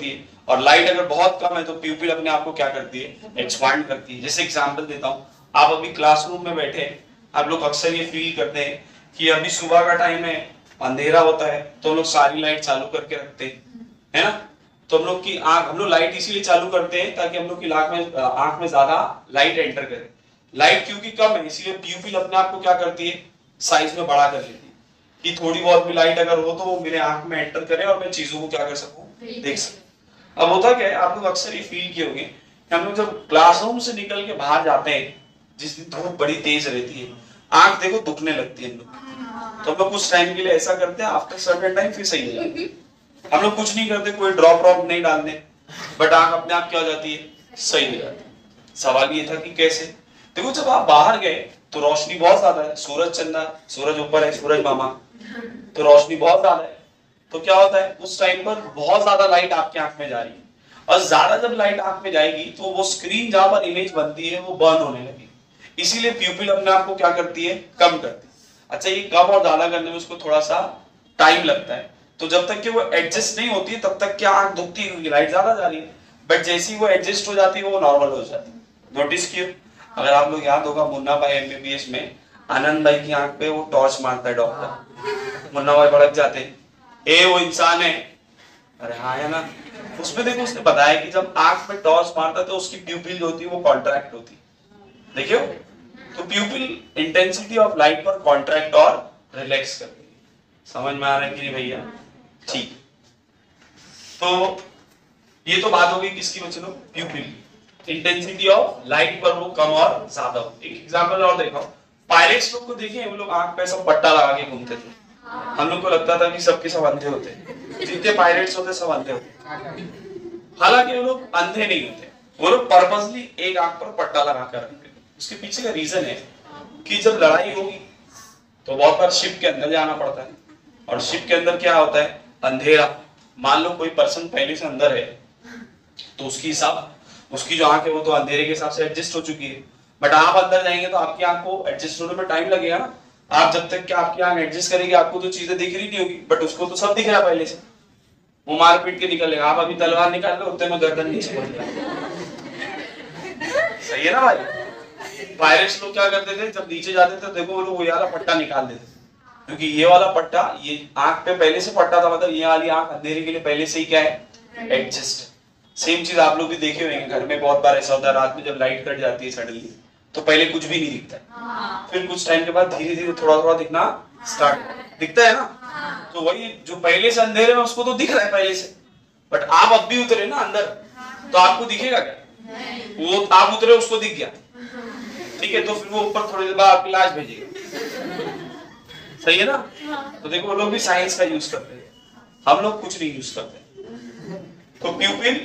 और लाइट अगर बहुत कम है तो प्यूपिल अपने आप को क्या करती है, एक्सपांड करती है। जैसे एग्जांपल देता हूँ, आप अभी क्लासरूम में बैठे हैं, आप लोग अक्सर ये फील करते हैं कि अभी सुबह का टाइम है, अंधेरा होता है, तो हम लोग सारी लाइट चालू करके रखते हैं, है ना। तो हम लोग की आंख, हम लोग लाइट इसीलिए चालू करते हैं ताकि हम लोग की आंख में आंख में ज्यादा लाइट एंटर करे। लाइट क्योंकि कम है इसलिए प्यूपिल अपने आप को क्या करती है, साइज में बड़ा कर लेती है कि थोड़ी बहुत भी लाइट अगर हो तो वो मेरे आंख में एंटर करे और मैं चीजों को क्या कर सकूं, देख सकूं। अब होता क्या है, आप लोग अक्सर ये फील किए होंगे कि हम लोग जब क्लासरूम से निकल के बाहर जाते हैं, जिस दिन धूप बड़ी तेज रहती है, आंख देखो दुखने लगती है हम लोग, तो हम लोग कुछ टाइम के लिए ऐसा करते हैं, आफ्टर सर्टेन टाइम फिर सही हो जाती है। हम लोग कुछ नहीं करते, कोई ड्रॉप ड्रॉप नहीं डालते, बट आंख अपने आप क्या हो जाती है, सही हो जाती है। सवाल ये था कि कैसे। देखो जब आप बाहर गए तो रोशनी बहुत ज्यादा है, सूरज चंदा, सूरज ऊपर है, सूरज मामा, तो रोशनी बहुत ज्यादा है, तो क्या होता है उस टाइम पर बहुत ज्यादा लाइट आपकी आंख में जा रही है, और ज्यादा जब लाइट आंख में जाएगी तो वो स्क्रीन जहां पर इमेज बनती है वो बर्न होने लगेगी, इसीलिए प्यूपिल अपने आप को क्या करती है, कम करती है। अच्छा, ये कम और ज्यादा करने में उसको थोड़ा सा टाइम लगता है, तो जब तक कि वो एडजस्ट नहीं होती है तब तक क्या आंख दुखती है क्योंकि लाइट ज्यादा जा रही है, बट जैसे ही वो एडजस्ट हो जाती है वो नॉर्मल हो जाती है। नोटिस किया, अगर आप लोग याद होगा मुन्ना भाई एमबीबीएस में आनंद भाई की आंख पे वो टॉर्च मारता है डॉक्टर, मुन्ना भाई भड़क जाते हैं, ए वो इंसान है, अरे हाँ है ना। उसमें देखो उसने बताया कि जब आंख में टॉर्च मारता है तो उसकी प्यूपिल जो होती है वो कॉन्ट्रैक्ट होती है, देखियो। तो प्यूपिल इंटेंसिटी ऑफ लाइट पर कॉन्ट्रैक्ट और रिलैक्स करती है। समझ में आ रहा है कि नहीं भैया? ठीक। तो ये तो बात हो गई किसकी बच्चों, प्यूपिल। इंटेंसिटी ऑफ लाइट पर वो कम और ज्यादा हो। एक एग्जांपल और देखो, पायलट्स लोग को देखिए, वो लोग आंख पे सब पट्टा लगा के घूमते थे, हम लोग को लगता था कि सबके सब अंधे होते हैं, जितने पायलट्स होते सब अंधे होते, हालांकि वो लोग अंधे नहीं होते, वो लोग पर्पसली एक आंख पर पट्टा लगा कर रखते। उसके पीछे का रीजन है कि जब लड़ाई होगी तो बहुत बार शिप के अंदर जाना पड़ता है, और शिप के अंदर क्या होता है, अंधेरा। मान लो कोई पर्सन पहले से अंदर है तो उसकी हिसाब उसकी जो आंख है वो तो अंधेरे के हिसाब से एडजस्ट हो चुकी है, बट आप अंदर जाएंगे तो आपकी आंख को एडजस्ट होने में टाइम लगेगा ना। आप जब तक कि आपकी आंख एडजस्ट करेगी आपको तो चीजें दिख रही नहीं होगी, बट उसको तो सब दिख रहा है पहले से, वो मार पीट के निकलेगा। आप अभी तलवार निकाल लो, उतने में गर्दन नीचे पड़ जाएगा। सही है ना भाई? पायरेट्स लोग क्या करते थे, जब नीचे जाते थे देखो वो लोग ये वाला पट्टा निकाल देते, क्योंकि ये वाला पट्टा ये आंख पे पहले से पट्टा था, मतलब ये वाली आंख अंधेरे के लिए पहले से ही क्या है, एडजस्ट। सेम चीज आप लोग भी देखे होंगे घर में, बहुत बार ऐसा होता है रात में जब लाइट कट जाती है सडनली, तो पहले कुछ भी नहीं दिखता है, फिर कुछ टाइम के बाद धीरे धीरे थोड़ा थोड़ा दिखना स्टार्ट दिखता है ना। तो वही जो पहले से अंधेरे में उसको तो दिख रहा है पहले से, बट आप अब भी उतरे ना अंदर, तो आपको दिखेगा क्या? वो आप उतरे उसको दिख गया, ठीक है, तो फिर वो ऊपर थोड़ी देर बाद आपकी लाश भेजेगा। सही है ना? तो देखो वो लोग भी साइंस का यूज करते हैं, हम लोग कुछ नहीं यूज करते। तो प्यूपिल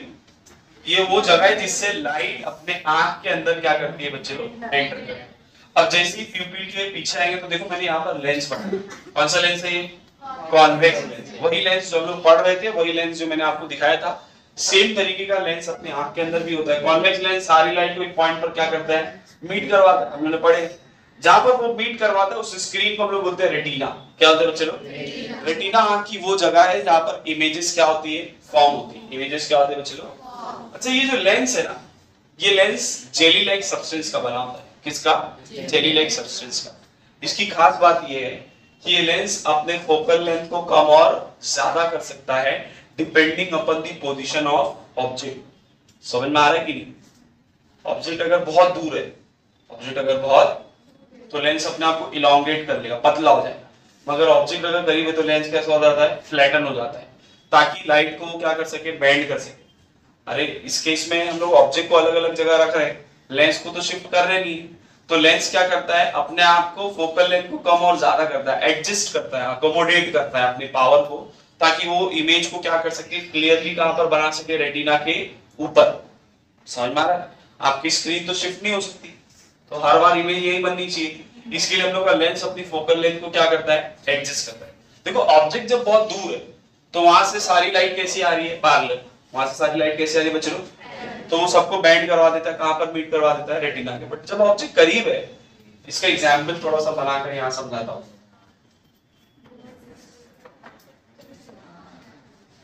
ये वो जगह है जिससे लाइट अपने आंख के अंदर क्या करती है बच्चे लोग, एंटर करती है। अब जैसे ही प्यूपिल के पीछे आएंगे तो देखो मैंने यहाँ पर लेंस पढ़ा, कौन सा लेंस है ये, कॉन्वेक्स लेंस। वही लेंस जो हम लोग पढ़ रहे थे, वही लेंस जो मैंने आपको दिखाया था, सेम तरीके का लेंस अपने आंख के अंदर भी होता है। कॉन्वेक्स लेंस सारी लाइट को एक पॉइंट पर क्या करता है, मीट करवाता है। हमने पढ़े जहां पर वो मीट करवाता है उस स्क्रीन को हम लोग बोलते हैं रेटिना। क्या होता है बच्चे लोग? रेटिना आंख की वो जगह है जहां पर इमेजेस क्या होती है, फॉर्म होती है। इमेजेस क्या होते हैं बच्चे लोग? अच्छा, ये जो लेंस है ना, ये लेंस जेली लाइक सब्सटेंस का बना होता है। किसका? जेली लाइक सब्सटेंस का। इसकी खास बात ये है कि ये लेंस अपने फोकल लेंथ को कम और ज्यादा कर सकता है depending upon the position of object. समझ में आ रहा है कि नहीं? ऑब्जेक्ट अगर बहुत दूर है, ऑब्जेक्ट अगर बहुत, तो लेंस अपने आप को इलोंगेट कर लेगा, पतला हो जाएगा। मगर ऑब्जेक्ट अगर करीब है तो लेंस कैसा हो जाता है, फ्लैटन हो जाता है, ताकि लाइट को क्या कर सके, बेंड कर सके। अरे इस केस में हम लोग ऑब्जेक्ट को अलग अलग जगह रख रहे हैं, लेंस को तो शिफ्ट कर रहे नहीं, तो लेंस क्या करता है, अपने आप को फोकल लेंथ को कम और ज्यादा करता है, एडजस्ट करता है, अकोमोडेट करता है अपने पावर को, ताकि वो इमेज को क्या कर सके, क्लियरली कहां पर बना सके, रेटिना के ऊपर। समझ में आ रहा है? आपकी स्क्रीन तो शिफ्ट नहीं हो सकती, तो हर बार इमेज यही बननी चाहिए, इसके लिए हम लोग का लेंस अपनी फोकल लेंथ को क्या करता है, एडजस्ट करता है। देखो ऑब्जेक्ट जब बहुत दूर है तो वहां से सारी लाइट कैसी आ रही है, पैरेलल, वहां से सारी लाइट कैसे आ रही है बच्चों, तो वो सबको बैंड करवा देता है, कहां पर मीट करवा देता है, रेटिना के। बट जब ऑब्जेक्ट करीब है, इसका एग्जांपल थोड़ा सा बनाकर यहां समझाता हूं।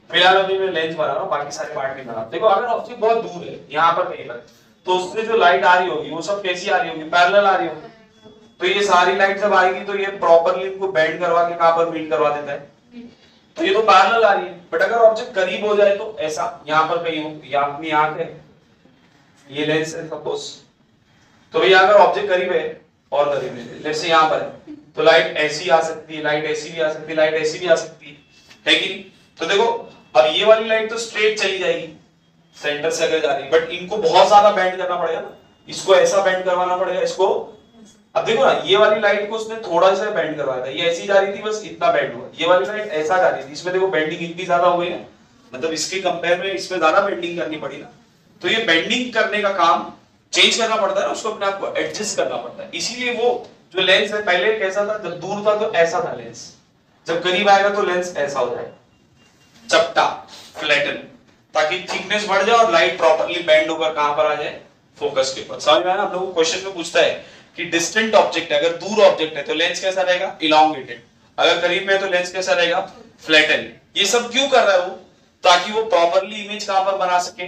फिलहाल अभी मैं लेंस बना रहा हूँ, बाकी सारे पार्ट नहीं बना। देखो अगर ऑब्जेक्ट बहुत दूर है, यहाँ पर कहीं पर, तो उससे जो लाइट आ रही होगी वो सब कैसी आ रही होगी, पैरेलल आ रही होगी। तो ये सारी लाइट जब आएगी तो ये प्रॉपर्ली इनको बेंड करवा के कहां पर मीट करवा देता है, तो ये तो पैरेलल आ रही है। बट अगर ऑब्जेक्ट करीब हो जाए तो ऐसा, यहाँ पर कहीं हो, या अपनी आंख है, ये लेंस है सपोज, तो भैया अगर ऑब्जेक्ट करीब है और करीब है, जैसे यहाँ पर है, तो लाइट ऐसी आ सकती है, लाइट ऐसी भी आ सकती है, लाइट ऐसी भी आ सकती है, है कि नहीं? तो देखो अब ये वाली लाइट तो स्ट्रेट चली जाएगी सेंटर से अगर जा रही है, बट इनको बहुत ज्यादा बेंड करना पड़ेगा ना, इसको ऐसा बेंड करवाना पड़ेगा इसको। अब देखो ना, ये वाली लाइट को उसने थोड़ा सा बेंड करवाया था, ये ऐसी जा रही थी, बस इतना बेंड हुआ। ये वाली लाइट ऐसा जा रही थी, इसमें देखो बेंडिंग इतनी ज्यादा हो गई है, मतलब इसके कंपेयर में इसमें ज्यादा बेंडिंग करनी पड़ी ना। तो ये बेंडिंग करने का काम चेंज करना पड़ता है ना, उसको अपने आप को एडजस्ट करना पड़ता है। इसीलिए वो जो लेंस है पहले कैसा था, जब दूर था तो ऐसा था लेंस, जब करीब आएगा तो लेंस ऐसा हो जाएगा, चपटा, फ्लैटन, ताकि थिकनेस बढ़ जाए और लाइट प्रॉपर्ली बेंड होकर कहां पर आ जाए, फोकस के ऊपर। समझ में आया? आप लोगों को क्वेश्चन में पूछता है कि डिस्टेंट ऑब्जेक्ट है, अगर दूर ऑब्जेक्ट है तो लेंस कैसा रहेगा, इलॉन्गेटेड, अगर करीब में है तो लेंस कैसा रहेगा, फ्लैटन। ये सब क्यों कर रहा है वो, ताकि वो प्रॉपर्ली इमेज कहां पर बना सके,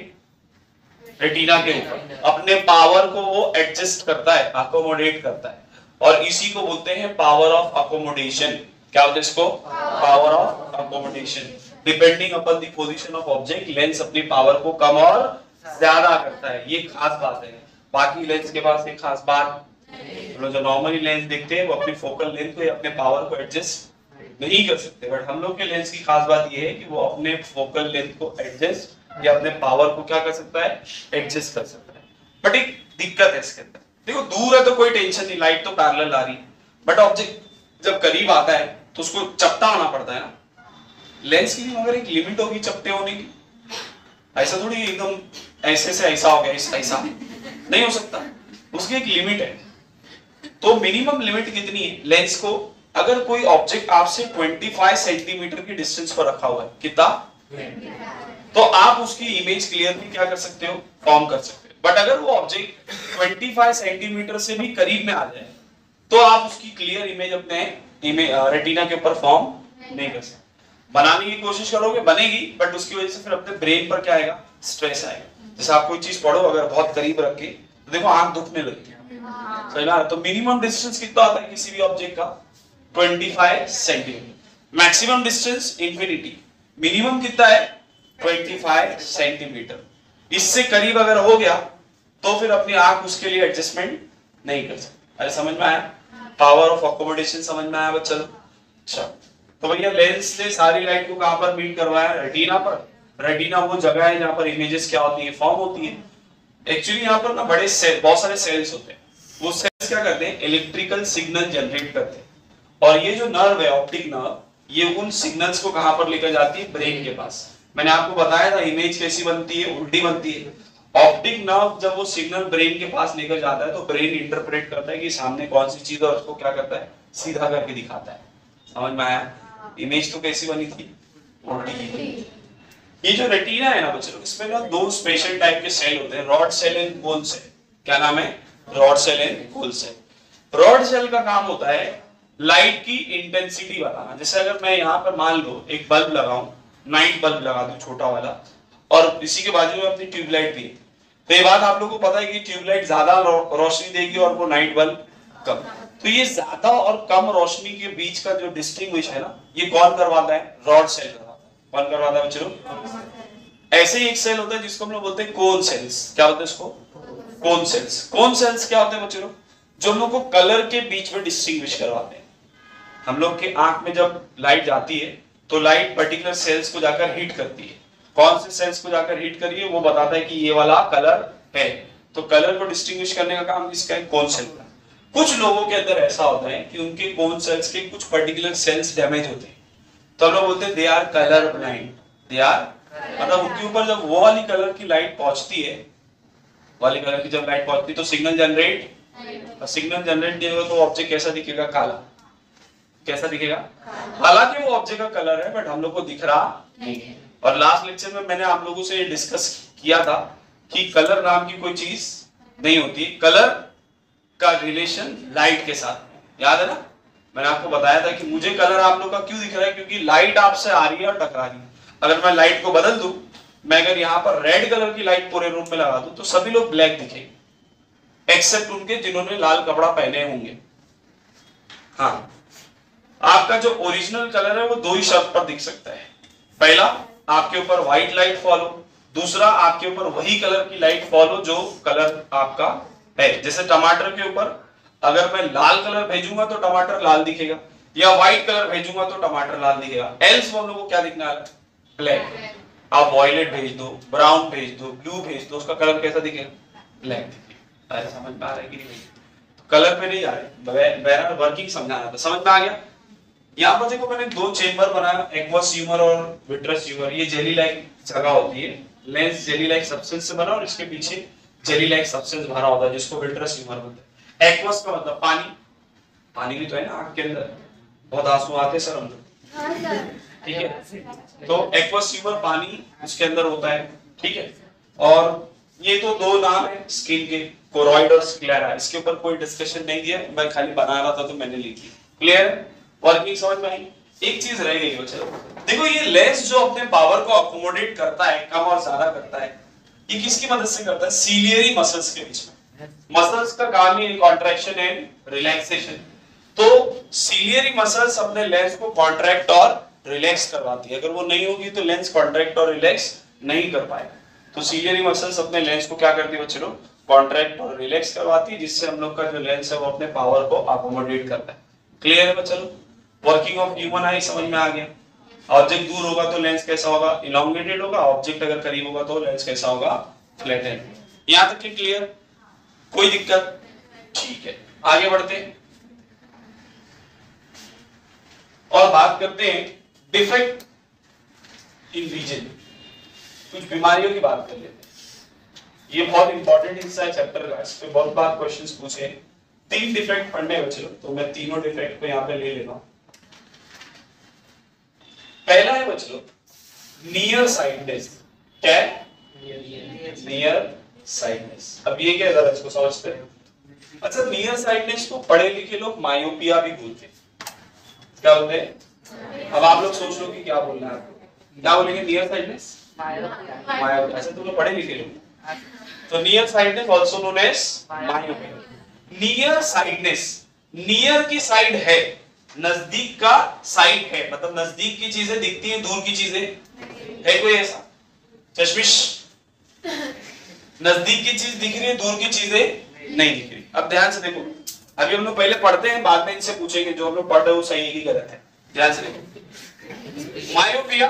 रेटिना के ऊपर। अपने पावर को वो एडजस्ट करता है, अकोमोडेट करता है, और इसी को बोलते हैं पावर ऑफ अकोमोडेशन। क्या बोलते हैं इसको, power of accommodation. Depending upon the position of object, lens अपनी पावर को कम और ज्यादा करता है, ये खास बात है। बाकी लेंस के पास एक खास बात, हम लोग जो नॉर्मली लेंस देखते हैं वो अपनी फोकल लेंथ को, अपने पावर को एडजस्ट नहीं कर सकते, बट हम लोग के लेंस की खास बात ये है कि वो अपने फोकल लेंथ को एडजस्ट या अपने पावर को क्या कर सकता है, एडजस्ट कर सकता है। बट एक दिक्कत है इसके अंदर, देखो दूर है तो कोई टेंशन नहीं, लाइट तो पैरेलल आ रही है, बट ऑब्जेक्ट जब करीब आता है तो उसको चपटा होना पड़ता है ना। लेंस की मगर एक लिमिट होगी चपटे होने की, ऐसा थोड़ी एकदम ऐसे से ऐसा हो गया, ऐसा नहीं हो सकता, उसकी एक लिमिट है। तो मिनिमम लिमिट कितनी है लेंस को, अगर कोई ऑब्जेक्ट आपसे पच्चीस सेंटीमीटर की डिस्टेंस पर रखा हुआ है, कितना, तो आप उसकी इमेज क्लियरली क्या कर सकते हो, फॉर्म कर सकते हो। बट अगर वो ऑब्जेक्ट पच्चीस सेंटीमीटर से भी करीब में आ जाए तो आप उसकी क्लियर इमेज अपने इमेज रेटिना के ऊपर फॉर्म नहीं कर सकते। बनाने की कोशिश करोगे बनेगी, बट उसकी वजह से फिर अपने ब्रेन पर क्या आएगा, स्ट्रेस आएगा। जैसे आप कोई चीज पढ़ो अगर बहुत करीब रख के, तो देखो आंख दुखने लगती है, सही ना। तो मिनिमम डिस्टेंस कितना आता है किसी भी ऑब्जेक्ट का, पच्चीस centimetre. Maximum distance infinity, minimum कितना है, पच्चीस सेंटीमीटर। इससे करीब अगर हो गया तो फिर अपनी आंख उसके लिए एडजस्टमेंट नहीं कर सकती। अरे समझ में आया, पावर ऑफ अकोमोडेशन समझ में आया बच्चों। अच्छा, तो भैया लेंस ने सारी लाइट को कहां पर मीट करवाया, रेटिना पर। रेटिना वो जगह है जहां पर इमेजेस क्या होती है, फॉर्म होती है। एक्चुअली यहाँ पर ना बड़े सेल, बहुत सारे सेल्स होते हैं, वो सेल्स क्या करते हैं, इलेक्ट्रिकल सिग्नल जनरेट करते हैं, और ये जो नर्व है, ऑप्टिक नर्व, ये उन सिग्नल्स को कहां पर लेकर जाती है, ब्रेन के पास। मैंने आपको बताया था इमेज कैसी बनती है, उल्टी बनती है। ऑप्टिक नर्व जब वो सिग्नल ब्रेन के पास लेकर जाता है तो ब्रेन इंटरप्रेट करता है कि सामने कौन सी चीज है और उसको क्या करता है, सीधा करके दिखाता है। समझ में आया, इमेज तो कैसी बनी थी, उल्टी। ये जो रेटिना है ना बच्चों, इसमें ना दो स्पेशल टाइप के सेल होते हैं, rod cell and cone cell. क्या नाम है, rod cell and cone cell. Rod cell का काम होता है लाइट की इंटेंसिटी बताना। जैसे अगर मैं यहाँ पर मान लो एक बल्ब लगाऊं, नाइट बल्ब लगा दूं छोटा वाला, और इसी के बाजू में अपनी ट्यूबलाइट भी, तो ये बात आप लोगों को पता है कि ट्यूबलाइट ज्यादा रोशनी देगी और वो नाइट बल्ब कम। तो ये ज्यादा और कम रोशनी के बीच का जो डिस्टिंग्विश है ना, ये कौन करवाता है, रॉड सेल करवाता है। कौन करवाता है बच्चों, ऐसे ही एक सेल होता है जिसको हम लोग बोलते हैं कोन सेल्स। क्या बोलते हैं इसको, कोन सेल्स। कोन सेल्स क्या होते हैं बच्चों, जो हम लोग को कलर के बीच में डिस्टिंग्विश करवाते हैं। हम लोग के आंख में जब लाइट जाती है तो लाइट पर्टिकुलर सेल्स को जाकर हिट करती है, कौन से सेल्स को जाकर हिट करी है वो बताता है कि ये वाला कलर है। तो कलर को डिस्टिंग्विश करने का काम किसका है, कोन सेल का। कुछ लोगों के अंदर ऐसा होता है कि उनके कोन सेल्स के कुछ पर्टिकुलर सेल्स डैमेज होते हैं, तो लोग बोलते हैं they are colour blind. They are मतलब उनके ऊपर जब वो वाली कलर की लाइट पहुंचती है, वाली कलर की जब लाइट पहुंचती है तो सिग्नल जनरेट, सिग्नल जनरेट नहीं होगा तो ऑब्जेक्ट कैसा दिखेगा, काला। कैसा दिखेगा, हालांकि वो ऑब्जेक्ट का कलर है बट हम लोग को दिख रहा नहीं है। और लास्ट लेक्चर में मैंने आप लोगों से डिस्कस किया था कि कलर नाम की कोई चीज नहीं होती, कलर का रिलेशन लाइट के साथ, याद है ना। मैंने आपको बताया था कि मुझे कलर आप लोग का क्यों दिख रहा है, क्योंकि लाइट आपसे आ रही है और टकरा रही है। अगर मैं लाइट को बदल दूं, मैं अगर यहाँ पर रेड कलर की लाइट पूरे रूम में लगा दूं तो सभी लोग ब्लैक दिखेंगे एक्सेप्ट उनके जिन्होंने लाल कपड़ा पहने होंगे। हाँ, आपका जो ओरिजिनल कलर है वो दो ही शर्त पर दिख सकता है। पहला, आपके ऊपर व्हाइट लाइट फॉलो, दूसरा आपके ऊपर वही कलर की लाइट फॉलो जो कलर आपका है। जैसे टमाटर के ऊपर अगर मैं लाल कलर भेजूंगा तो टमाटर लाल दिखेगा, या व्हाइट कलर भेजूंगा तो टमाटर लाल दिखेगा, एल्स हम लोग को क्या दिखना है? ब्लैक। आप वॉयलेट भेज दो, ब्राउन भेज दो, ब्लू भेज दो, उसका कलर कैसा दिखेगा? ब्लैक दिखेगा। अरे समझ में आ रहा है कि नहीं? तो कलर पे नहीं आ रहे, वर्किंग समझाना था, समझ में आ गया? यहाँ पर देखो मैंने दो चेंबर बनाया, एक्वस ह्यूमर और विट्रस ह्यूमर। ये जेली लाइक जगह होती है, लेंस जेली लाइक सब्सटेंस से बना और इसके पीछे जेली लाइक सब्सटेंस भरा होता है जिसको विट्रस ह्यूमर बोलते हैं। एक्वस का मतलब पानी, पानी भी तो है ना आंख के अंदर, बहुत आंसू आते सर हम लोग, ठीक है? तो एक्वस ह्यूमर पानी उसके अंदर होता है, ठीक है? और ये तो दो नाम है स्किन के, कोरॉइड और स्क्लेरा। इसके ऊपर कोई डिस्कशन नहीं दिया, मैं खाली बना रहा था तो मैंने लिखी। क्लियर? वर्किंग समझ में आई? एक चीज रह गई हो, चलो देखो, ये लेंस जो अपने पावर को अकोमोडेट करता है, कम और ज्यादा करता है, ये किसकी मदद से करता है? सीलियरी मसल्स के बीच में। मसल्स का काम ही कॉन्ट्रैक्शन एंड रिलैक्सेशन। तो सीलियरी मसल्स अपने लेंस को कॉन्ट्रैक्ट और रिलैक्स करवाती है। अगर वो नहीं होगी तो लेंस कॉन्ट्रैक्ट और रिलैक्स नहीं कर पाएगा। तो सीलियरी मसल्स अपने लेंस को क्या करती है बच्चों? कॉन्ट्रैक्ट और रिलैक्स करवाती है, जिससे हम लोग का जो लेंस है वो अपने पावर को अकोमोडेट करता है। क्लियर है बच्चों? वर्किंग ऑफ ह्यूमन आई समझ में आ गया। ऑब्जेक्ट दूर होगा तो लेंस कैसा होगा? इलोंगेटेड होगा। ऑब्जेक्ट अगर करीब होगा तो लेंस कैसा होगा? फ्लैटेंड। यहां तक कि क्लियर? कोई दिक्कत? ठीक है, आगे बढ़ते हैं और बात करते हैं डिफेक्ट इन विजन। कुछ बीमारियों की बात कर लेते हैं। ये बहुत इंपॉर्टेंट हिस्सा है चैप्टर का, इस पे बहुत बार क्वेश्चंस पूछे। तीन डिफेक्ट पढ़ने हैं बच्चों, तो मैं तीनों डिफेक्ट को यहाँ पे ले लेता हूं। पहला है बच्चों नियर साइटनेस। क्या है? Near sightedness. अब ये क्या है, जरा इसको समझते हैं। अच्छा, नियर साइटनेस को पढ़े लिखे लोग मायोपिया भी बोलते हैं। क्या बोलते हैं? अब आप लोग सोच लो कि क्या बोलना है आपको। क्या बोलेंगे? Near sightedness, myopia. अच्छा, तुम लोग पढ़े लिखे लोग, तो near sightedness also known as myopia. Near sightedness, near की साइड है, नजदीक का साइड है, मतलब नजदीक की चीजें दिखती हैं, दूर की चीजें है। कोई ऐसा चश्मिश? नजदीक की चीज दिख रही है, दूर की चीजें नहीं दिख रही। अब ध्यान से देखो, अभी हम लोग पहले पढ़ते हैं, बाद में इनसे पूछेंगे जो हम लोग पढ़ रहे हैं वो सही है कि गलत है। ध्यान से देखो, मायोपिया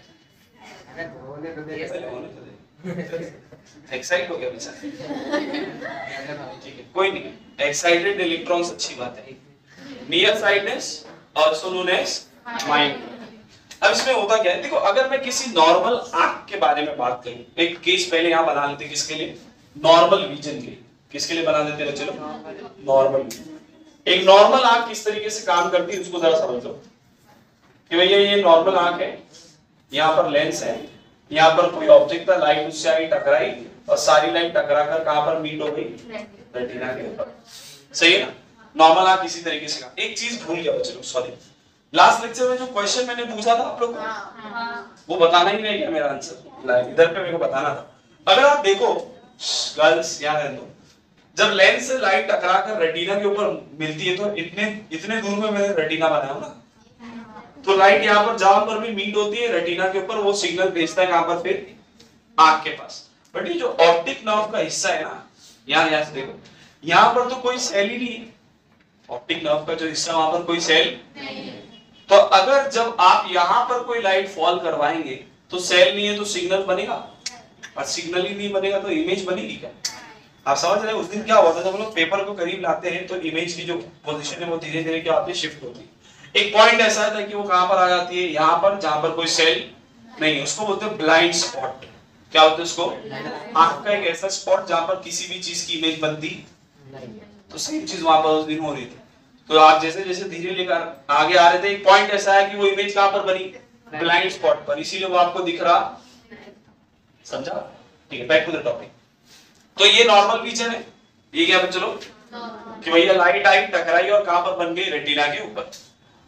एक्साइट हो गया बेचारा, ठीक है कोई नहीं, एक्साइटेड इलेक्ट्रॉन्स अच्छी बात है। Near sightedness also known as myopia. अब इसमें होता क्या है, देखो अगर मैं किसी नॉर्मल आंख के बारे में बात करूं, एक केस पहले यहां बना लेते, किसके लिए? नॉर्मल विजन के। किसके लिए बना देते हैं? चलो नॉर्मल। एक नॉर्मल आंख किस तरीके से काम करती है उसको जरा समझ लो कि भैया ये नॉर्मल आंख है, यहाँ पर लेंस है, यहाँ पर कोई ऑब्जेक्ट था, लाइट उससे आई, टकराई और सारी लाइट टकरा कर कहां पर मीट हो गई? रेटिना के ऊपर। सही है ना? नॉर्मल आंख इसी तरीके से। एक चीज भूल गया बच्चों, सॉरी, लास्ट लेक्चर में जो क्वेश्चन मैंने पूछा था आप लोग को, वो बताना ही नहीं है मेरा आंसर, इधर पे मेरे को बताना था। अगर आप देखो गर्ल्स, यहाँ रहने दो, जब लेंस से लाइट टकरा कर रेटिना के ऊपर मिलती है तो इतने इतने दूर में मैंने रेटिना बनाया ना, तो लाइट यहाँ पर जहां पर भी मीट होती है रेटिना के ऊपर, वो सिग्नल भेजता है कहां पर? फिर आंख के पास। बट ये जो ऑप्टिक नर्व का हिस्सा है ना, यहाँ यहाँ से देखो, यहाँ पर तो कोई सेल ही नहीं है। ऑप्टिक नर्व का जो हिस्सा, वहां पर कोई सेल नहीं। तो अगर जब आप यहाँ पर कोई लाइट फॉल करवाएंगे तो सेल नहीं है तो सिग्नल बनेगा, और सिग्नल ही नहीं बनेगा तो इमेज बनेगी क्या? आप समझ रहे हैं? उस दिन क्या हुआ था, जब हम लोग पेपर को करीब लाते हैं तो इमेज की जो पोजीशन है वो धीरे धीरे क्या होती है? शिफ्ट होती है। एक पॉइंट ऐसा था कि वो कहां पर आ जाती है? यहाँ पर, जहां पर कोई सेल नहीं, उसको बोलते हैं ब्लाइंड स्पॉट। क्या होता है उसको? आंख का एक ऐसा स्पॉट जहां पर किसी भी चीज की इमेज बनती नहीं। तो सेम चीज वहां पर उस दिन हो रही थी। तो आप जैसे जैसे धीरे लेकर आगे आ रहे थे, एक पॉइंट ऐसा है कि वो इमेज कहां पर बनी? ब्लाइंड स्पॉट पर, इसीलिए वो आपको दिख रहा। समझा? ठीक है, बैक टू द टॉपिक। तो ये नॉर्मल विजन है। ये क्या चलो कि भैया लाइट आई, टकराई और कहां पर बन गई? रेटिना के ऊपर।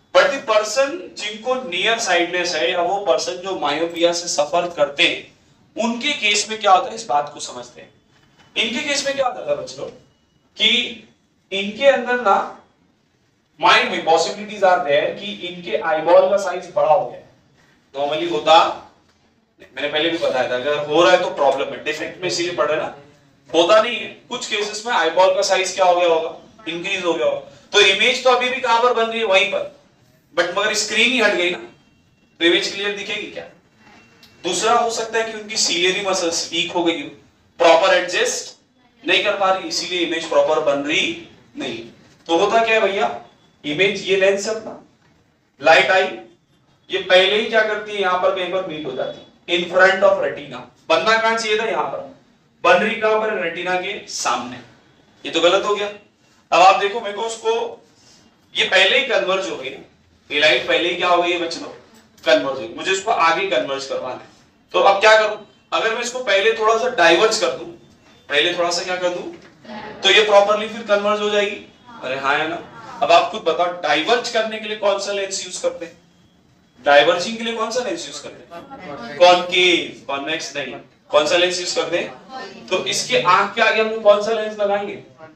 बट द पर्सन जिनको नियर साइडनेस है या वो पर्सन जो मायोपिया से सफर करते हैं उनके केस में क्या होता है, इस बात को समझते हैं। इनके केस में क्या होता है बच्चों कि इनके अंदर ना माइंड में पॉसिबिलिटीज आर देयर कि इनके आईबॉल का साइज बड़ा हो गया। नॉर्मली होता, मैंने पहले भी बताया था, अगर हो रहा है तो प्रॉब्लम है, डिफेक्ट में इसीलिए पड़ रहा है ना, होता नहीं है। कुछ केसेस में आईबॉल का साइज क्या हो गया होगा, इंक्रीज हो गया होगा। तो इमेज तो अभी भी कहां पर बन रही है, वहीं पर, बट मगर स्क्रीन ही हट गई ना, तो इमेज क्लियर दिखेगी क्या। दूसरा हो सकता है कि उनकी सीलियरी मसल्स वीक हो गई हो, प्रॉपर एडजस्ट नहीं कर पा रही, इसीलिए इमेज प्रॉपर बन रही नहीं। तो होता क्या है भैया, इमेज ये लेंस है अपना, लाइट आई, ये पहले ही क्या करती है, यहां पर कहीं पर मीट हो जाती है इन फ्रंट ऑफ रेटिना। बनना कहां चाहिए था, यहां पर, बन रही कहां पर, रेटिना के सामने। ये तो गलत हो गया। अब आप देखो, मेरे को उसको, ये पहले ही कन्वर्ज हो गई ना, ये लाइट पहले ही क्या हो गई है बच्चों, कन्वर्ज हो गई, मुझे इसको आगे कन्वर्ज करवाना है। तो अब क्या करूं, अगर मैं इसको पहले थोड़ा सा डाइवर्ज कर दूं, पहले थोड़ा सा क्या कर दूं, तो ये प्रॉपर्ली फिर कन्वर्ज हो जाएगी। अरे हाँ है ना। अब आप खुद बताओ, डाइवर्ज करने के लिए कौन सा लेंस यूज करते हैं, डाइवर्जिंग के लिए कौन सा लेंस यूज करते हैं, कॉनकेव, कॉन्वेक्स नहीं, कौन सा लेंस यूज करते हैं। तो इसके आंख के आगे हम कौन सा लेंस लगाएंगे,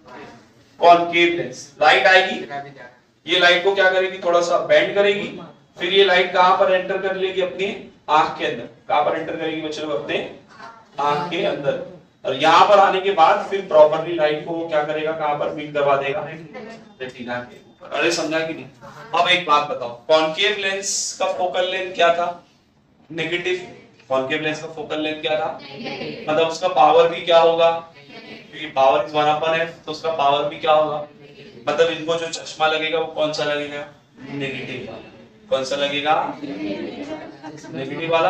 कॉनकेव लेंस। लाइट आएगी, ये लाइट को क्या करेगी, थोड़ा सा बेंड करेगी, फिर ये लाइट कहां पर एंटर कर लेगी, अपनी आंख के अंदर। कहां पर एंटर करेगी बच्चों, अपने आंख के अंदर। और यहां पर आने के बाद फिर प्रॉपर्ली लाइट को क्या करेगा, कहां पर मीट करवा देगा, रेटिना के ऊपर। अरे समझा कि नहीं। अब एक बात बताओ, कॉनकेव लेंस का फोकल लेंथ क्या था, नेगेटिव। कॉनकेव लेंस का फोकल लेंथ क्या था, मतलब उसका पावर भी क्या होगा, क्योंकि power is one upon F, तो उसका पावर भी क्या होगा, मतलब इनको जो चश्मा लगेगा वो कौन सा लगेगा, नेगेटिव वाला। कौन सा लगेगा, नेगेटिव वाला।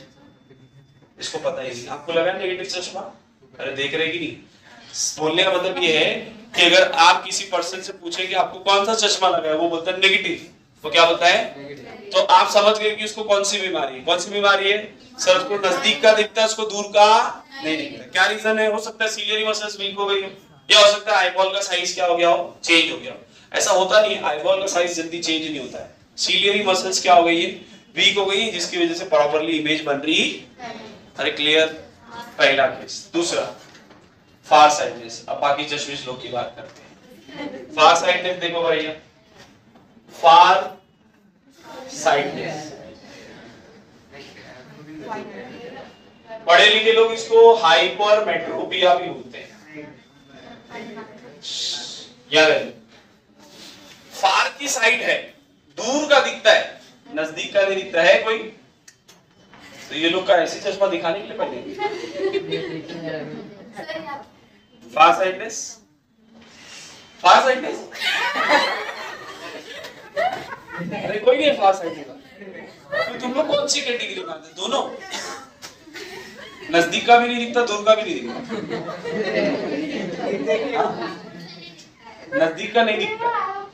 इसको पता ही नहीं, आपको लगा नेगेटिव चश्मा, अरे देख रहे कि नहीं। बोलने का मतलब ये है कि अगर आप किसी पर्सन से पूछे कि आपको कौन सा चश्मा लगा है, वो बोलता है नेगेटिव, वो क्या बोलता है, तो आप समझ गए कि उसको कौन सी बीमारी है। कौन सी बीमारी है सर, उसको नजदीक का दिखता है, उसको दूर का नहीं दिखता। क्या रीजन है, हो सकता है सीलियरी मसल्स वीक हो गई हो, या हो सकता है आईबॉल का साइज क्या हो गया हो, चेंज हो गया हो। ऐसा होता नहीं है, आईबॉल का साइज जल्दी चेंज नहीं होता है, सीलियरी मसल्स क्या हो गई है, वीक हो गई है, जिसकी वजह से प्रॉपर्ली इमेज बन रही। अरे क्लियर, पहला केस। दूसरा फार साइडनेस। अब बाकी चश्मिश लोग की बात करते हैं। फार साइडनेस देखो भैया, फार साइडनेस, पढ़े लिखे लोग इसको हाइपरमेट्रोपिया भी बोलते हैं। याद, फार की साइड है, दूर का दिखता है, नजदीक का नहीं दिखता है कोई। तो ये लोग का ऐसे चश्मा दिखाने के लिए पहले फार साइडनेस, फार साइडनेस अरे कोई नहीं फार साइडनेस का। तो तुम लोग कौन सी कैटेगरी में आते, दोनों, नजदीक का भी नहीं दिखता, दूर का भी नहीं दिखता। नजदीक का नहीं दिखता,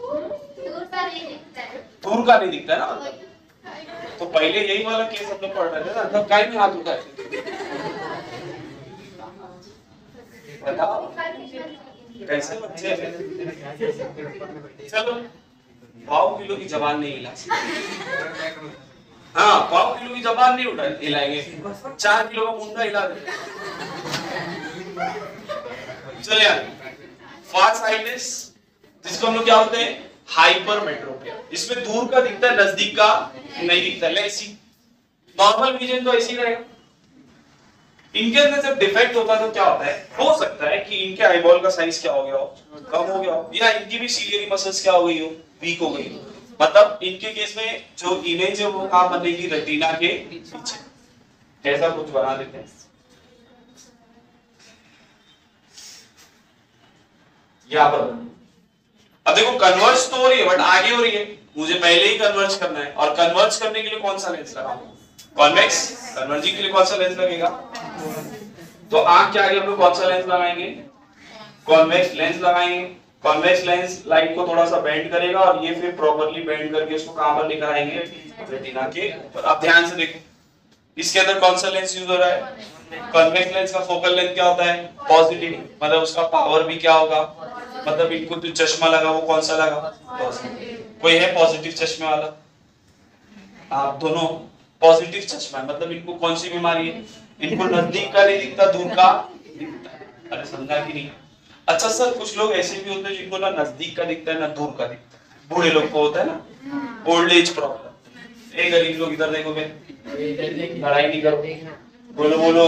दूर का नहीं दिखता ना। तो पहले यही वाला केस हम लोग पढ़ रहे थे ना, तब काय में हाथ उठाए बताओ, कैसे बच्चे। चलो, पाव किलो की जबान नहीं हिला, हाँ पाव किलो की जबान नहीं उठा हिलाएंगे, चार किलो का मुंडा हिला दे। चलिए यार, फार साइडनेस, जिसको हम लोग क्या होते हैं, हाइपरमेट्रोपिया। इसमें दूर का दिखता है, नजदीक का नहीं दिखता। ऐसी नॉर्मल विजन तो ऐसी रहेगा। इनके अंदर जब डिफेक्ट होता है तो क्या होता है, हो सकता है कि इनके आईबॉल का साइज क्या हो गया हो, कम हो गया हो, या इनकी भी सीलियरी मसल्स क्या हो गई हो, वीक हो गई हो। मतलब इनके केस में जो इमेज है वो कहां बनेगी, रेटिना के पीछे। ऐसा कुछ बना देते हैं। यहां पर अब देखो, कन्वर्ज तो हो रही है बट आगे हो रही है, मुझे पहले ही कन्वर्ज करना है। और कन्वर्ज करने के लिए कौन सा लेंस लगाऊं, कॉन्वेक्स। कन्वर्जिंग के लिए कौन सा लेंस लगेगा, तो आंख के आगे हम लोग कौन सा लेंस लगाएंगे, कॉन्वेक्स लेंस लगाएंगे। कॉन्वेक्स लेंस लाइट को थोड़ा सा बेंड करेगा और ये फिर प्रॉपर्ली बेंड करके उसको कहां पर लेकर आएंगे, रेटिना के ऊपर। अब ध्यान से देखो, इसके अंदर कौन सा लेंस यूज हो रहा है, कॉन्वेक्स लेंस का फोकल लेंथ क्या होता है, पॉजिटिव, मतलब उसका पावर भी क्या होगा, मतलब इनको जो चश्मा लगा वो कौन सा लगा, पॉजिटिव। कोई है पॉजिटिव चश्मे वाला? आप दोनों पॉजिटिव चश्मा है, मतलब इनको कौन सी बीमारी है? इनको नजदीक का नहीं दिखता, दूर का दिखता है। अरे समझा कि नहीं? अच्छा सर, कुछ लोग ऐसे भी होते हैं जिनको ना नजदीक का दिखता है ना दूर का दिखता है। बूढ़े लोग को होता है ना ओल्ड एज प्रॉब्लम। ए गरीब लोग इधर देखो, लड़ाई नहीं करो, बोलो बोलो।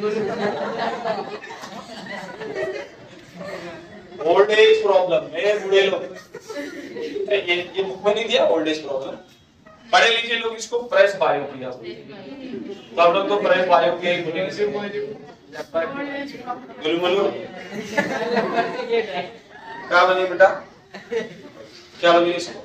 ओल्ड एज प्रॉब्लम है बूढ़े लोग, ये ये बुक में नहीं दिया ओल्ड एज प्रॉब्लम। पढ़े लिखे लोग इसको प्रेस बायोपिया, तो आप लोग तो प्रेस बायोपिया ही बोलेंगे। बोलो बोलो, क्या बनी बेटा, क्या बनी इसको?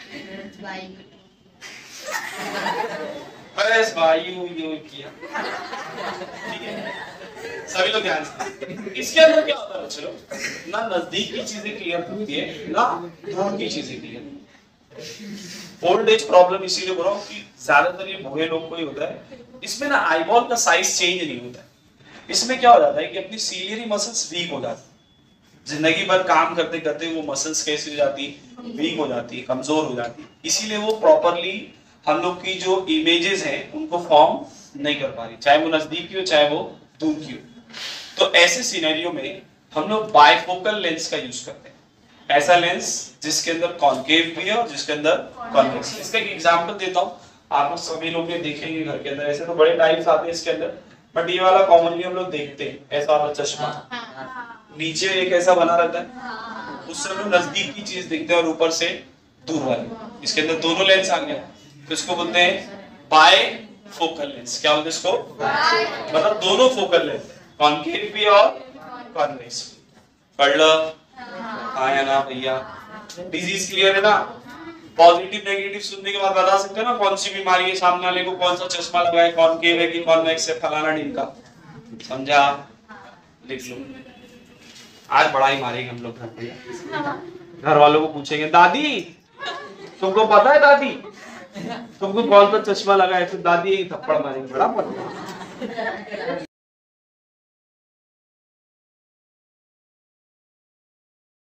प्रेस बायोपिया, ठीक है? सभी लोग ध्यान से। इसके अंदर क्या होता है बच्चों, ना नजदीक की चीजें क्लियर होती है ना दूर की चीजें क्लियर। ओल्ड एज प्रॉब्लम इसीलिए बोल रहा हूँ कि ज्यादातर ये बूढ़े लोग को ही होता है। इसमें ना आईबॉल का साइज चेंज नहीं होता है। इसमें क्या हो जाता है कि अपनी सीलियरी मसल्स वीक हो जाती है, जिंदगी भर काम करते करते वो मसल्स कैसी हो जाती है, वीक हो जाती है, कमजोर हो जाती है। इसीलिए वो प्रॉपरली हम लोग की जो इमेजेस हैं उनको फॉर्म नहीं कर पा रही, चाहे वो नजदीक की हो चाहे वो दूर की हो। तो ऐसे सिनेरियो में हम लोग बाइफोकल लेंस का यूज करते हैं। ऐसा लेंस जिसके अंदर कॉन्केव भी है और जिसके अंदर कॉन्वेक्स। इसका एक एग्जांपल देता हूँ, आप लोग सभी लोग ने देखेंगे घर के अंदर। ऐसे तो बड़े टाइप्स आते हैं इसके अंदर, बट ये वाला कॉमनली हम लोग देखते हैं, ऐसा वाला चश्मा। नीचे एक ऐसा बना रहता है, उससे हम लोग नजदीक की चीज दिखते हैं और ऊपर से दूर वाली। इसके अंदर दोनों लेंस आ गया, तो इसको बोलते हैं बाइफोकल लेंस। क्या बोलते हैं इसको? मतलब दोनों फोकल लेंस, कॉन्केव भी और कॉन्वेक्स भी। पढ़ लो हाँ या ना भैया? डिजीज क्लियर है ना? पॉजिटिव नेगेटिव सुनने के बाद बता सकते हैं ना कौन सी बीमारी है, सामने वाले को कौन सा चश्मा लगा है, कॉन्केव है कि कॉन्वेक्स है, फलाना ढिमका। समझा? लिख लो। आज बड़ा ही मारेंगे हम लोग घर पे। घर वालों को पूछेंगे, दादी तुमको पता है दादी तुमको कौन सा चश्मा लगा है? फिर दादी एक थप्पड़ मारेंगे, बड़ा पता।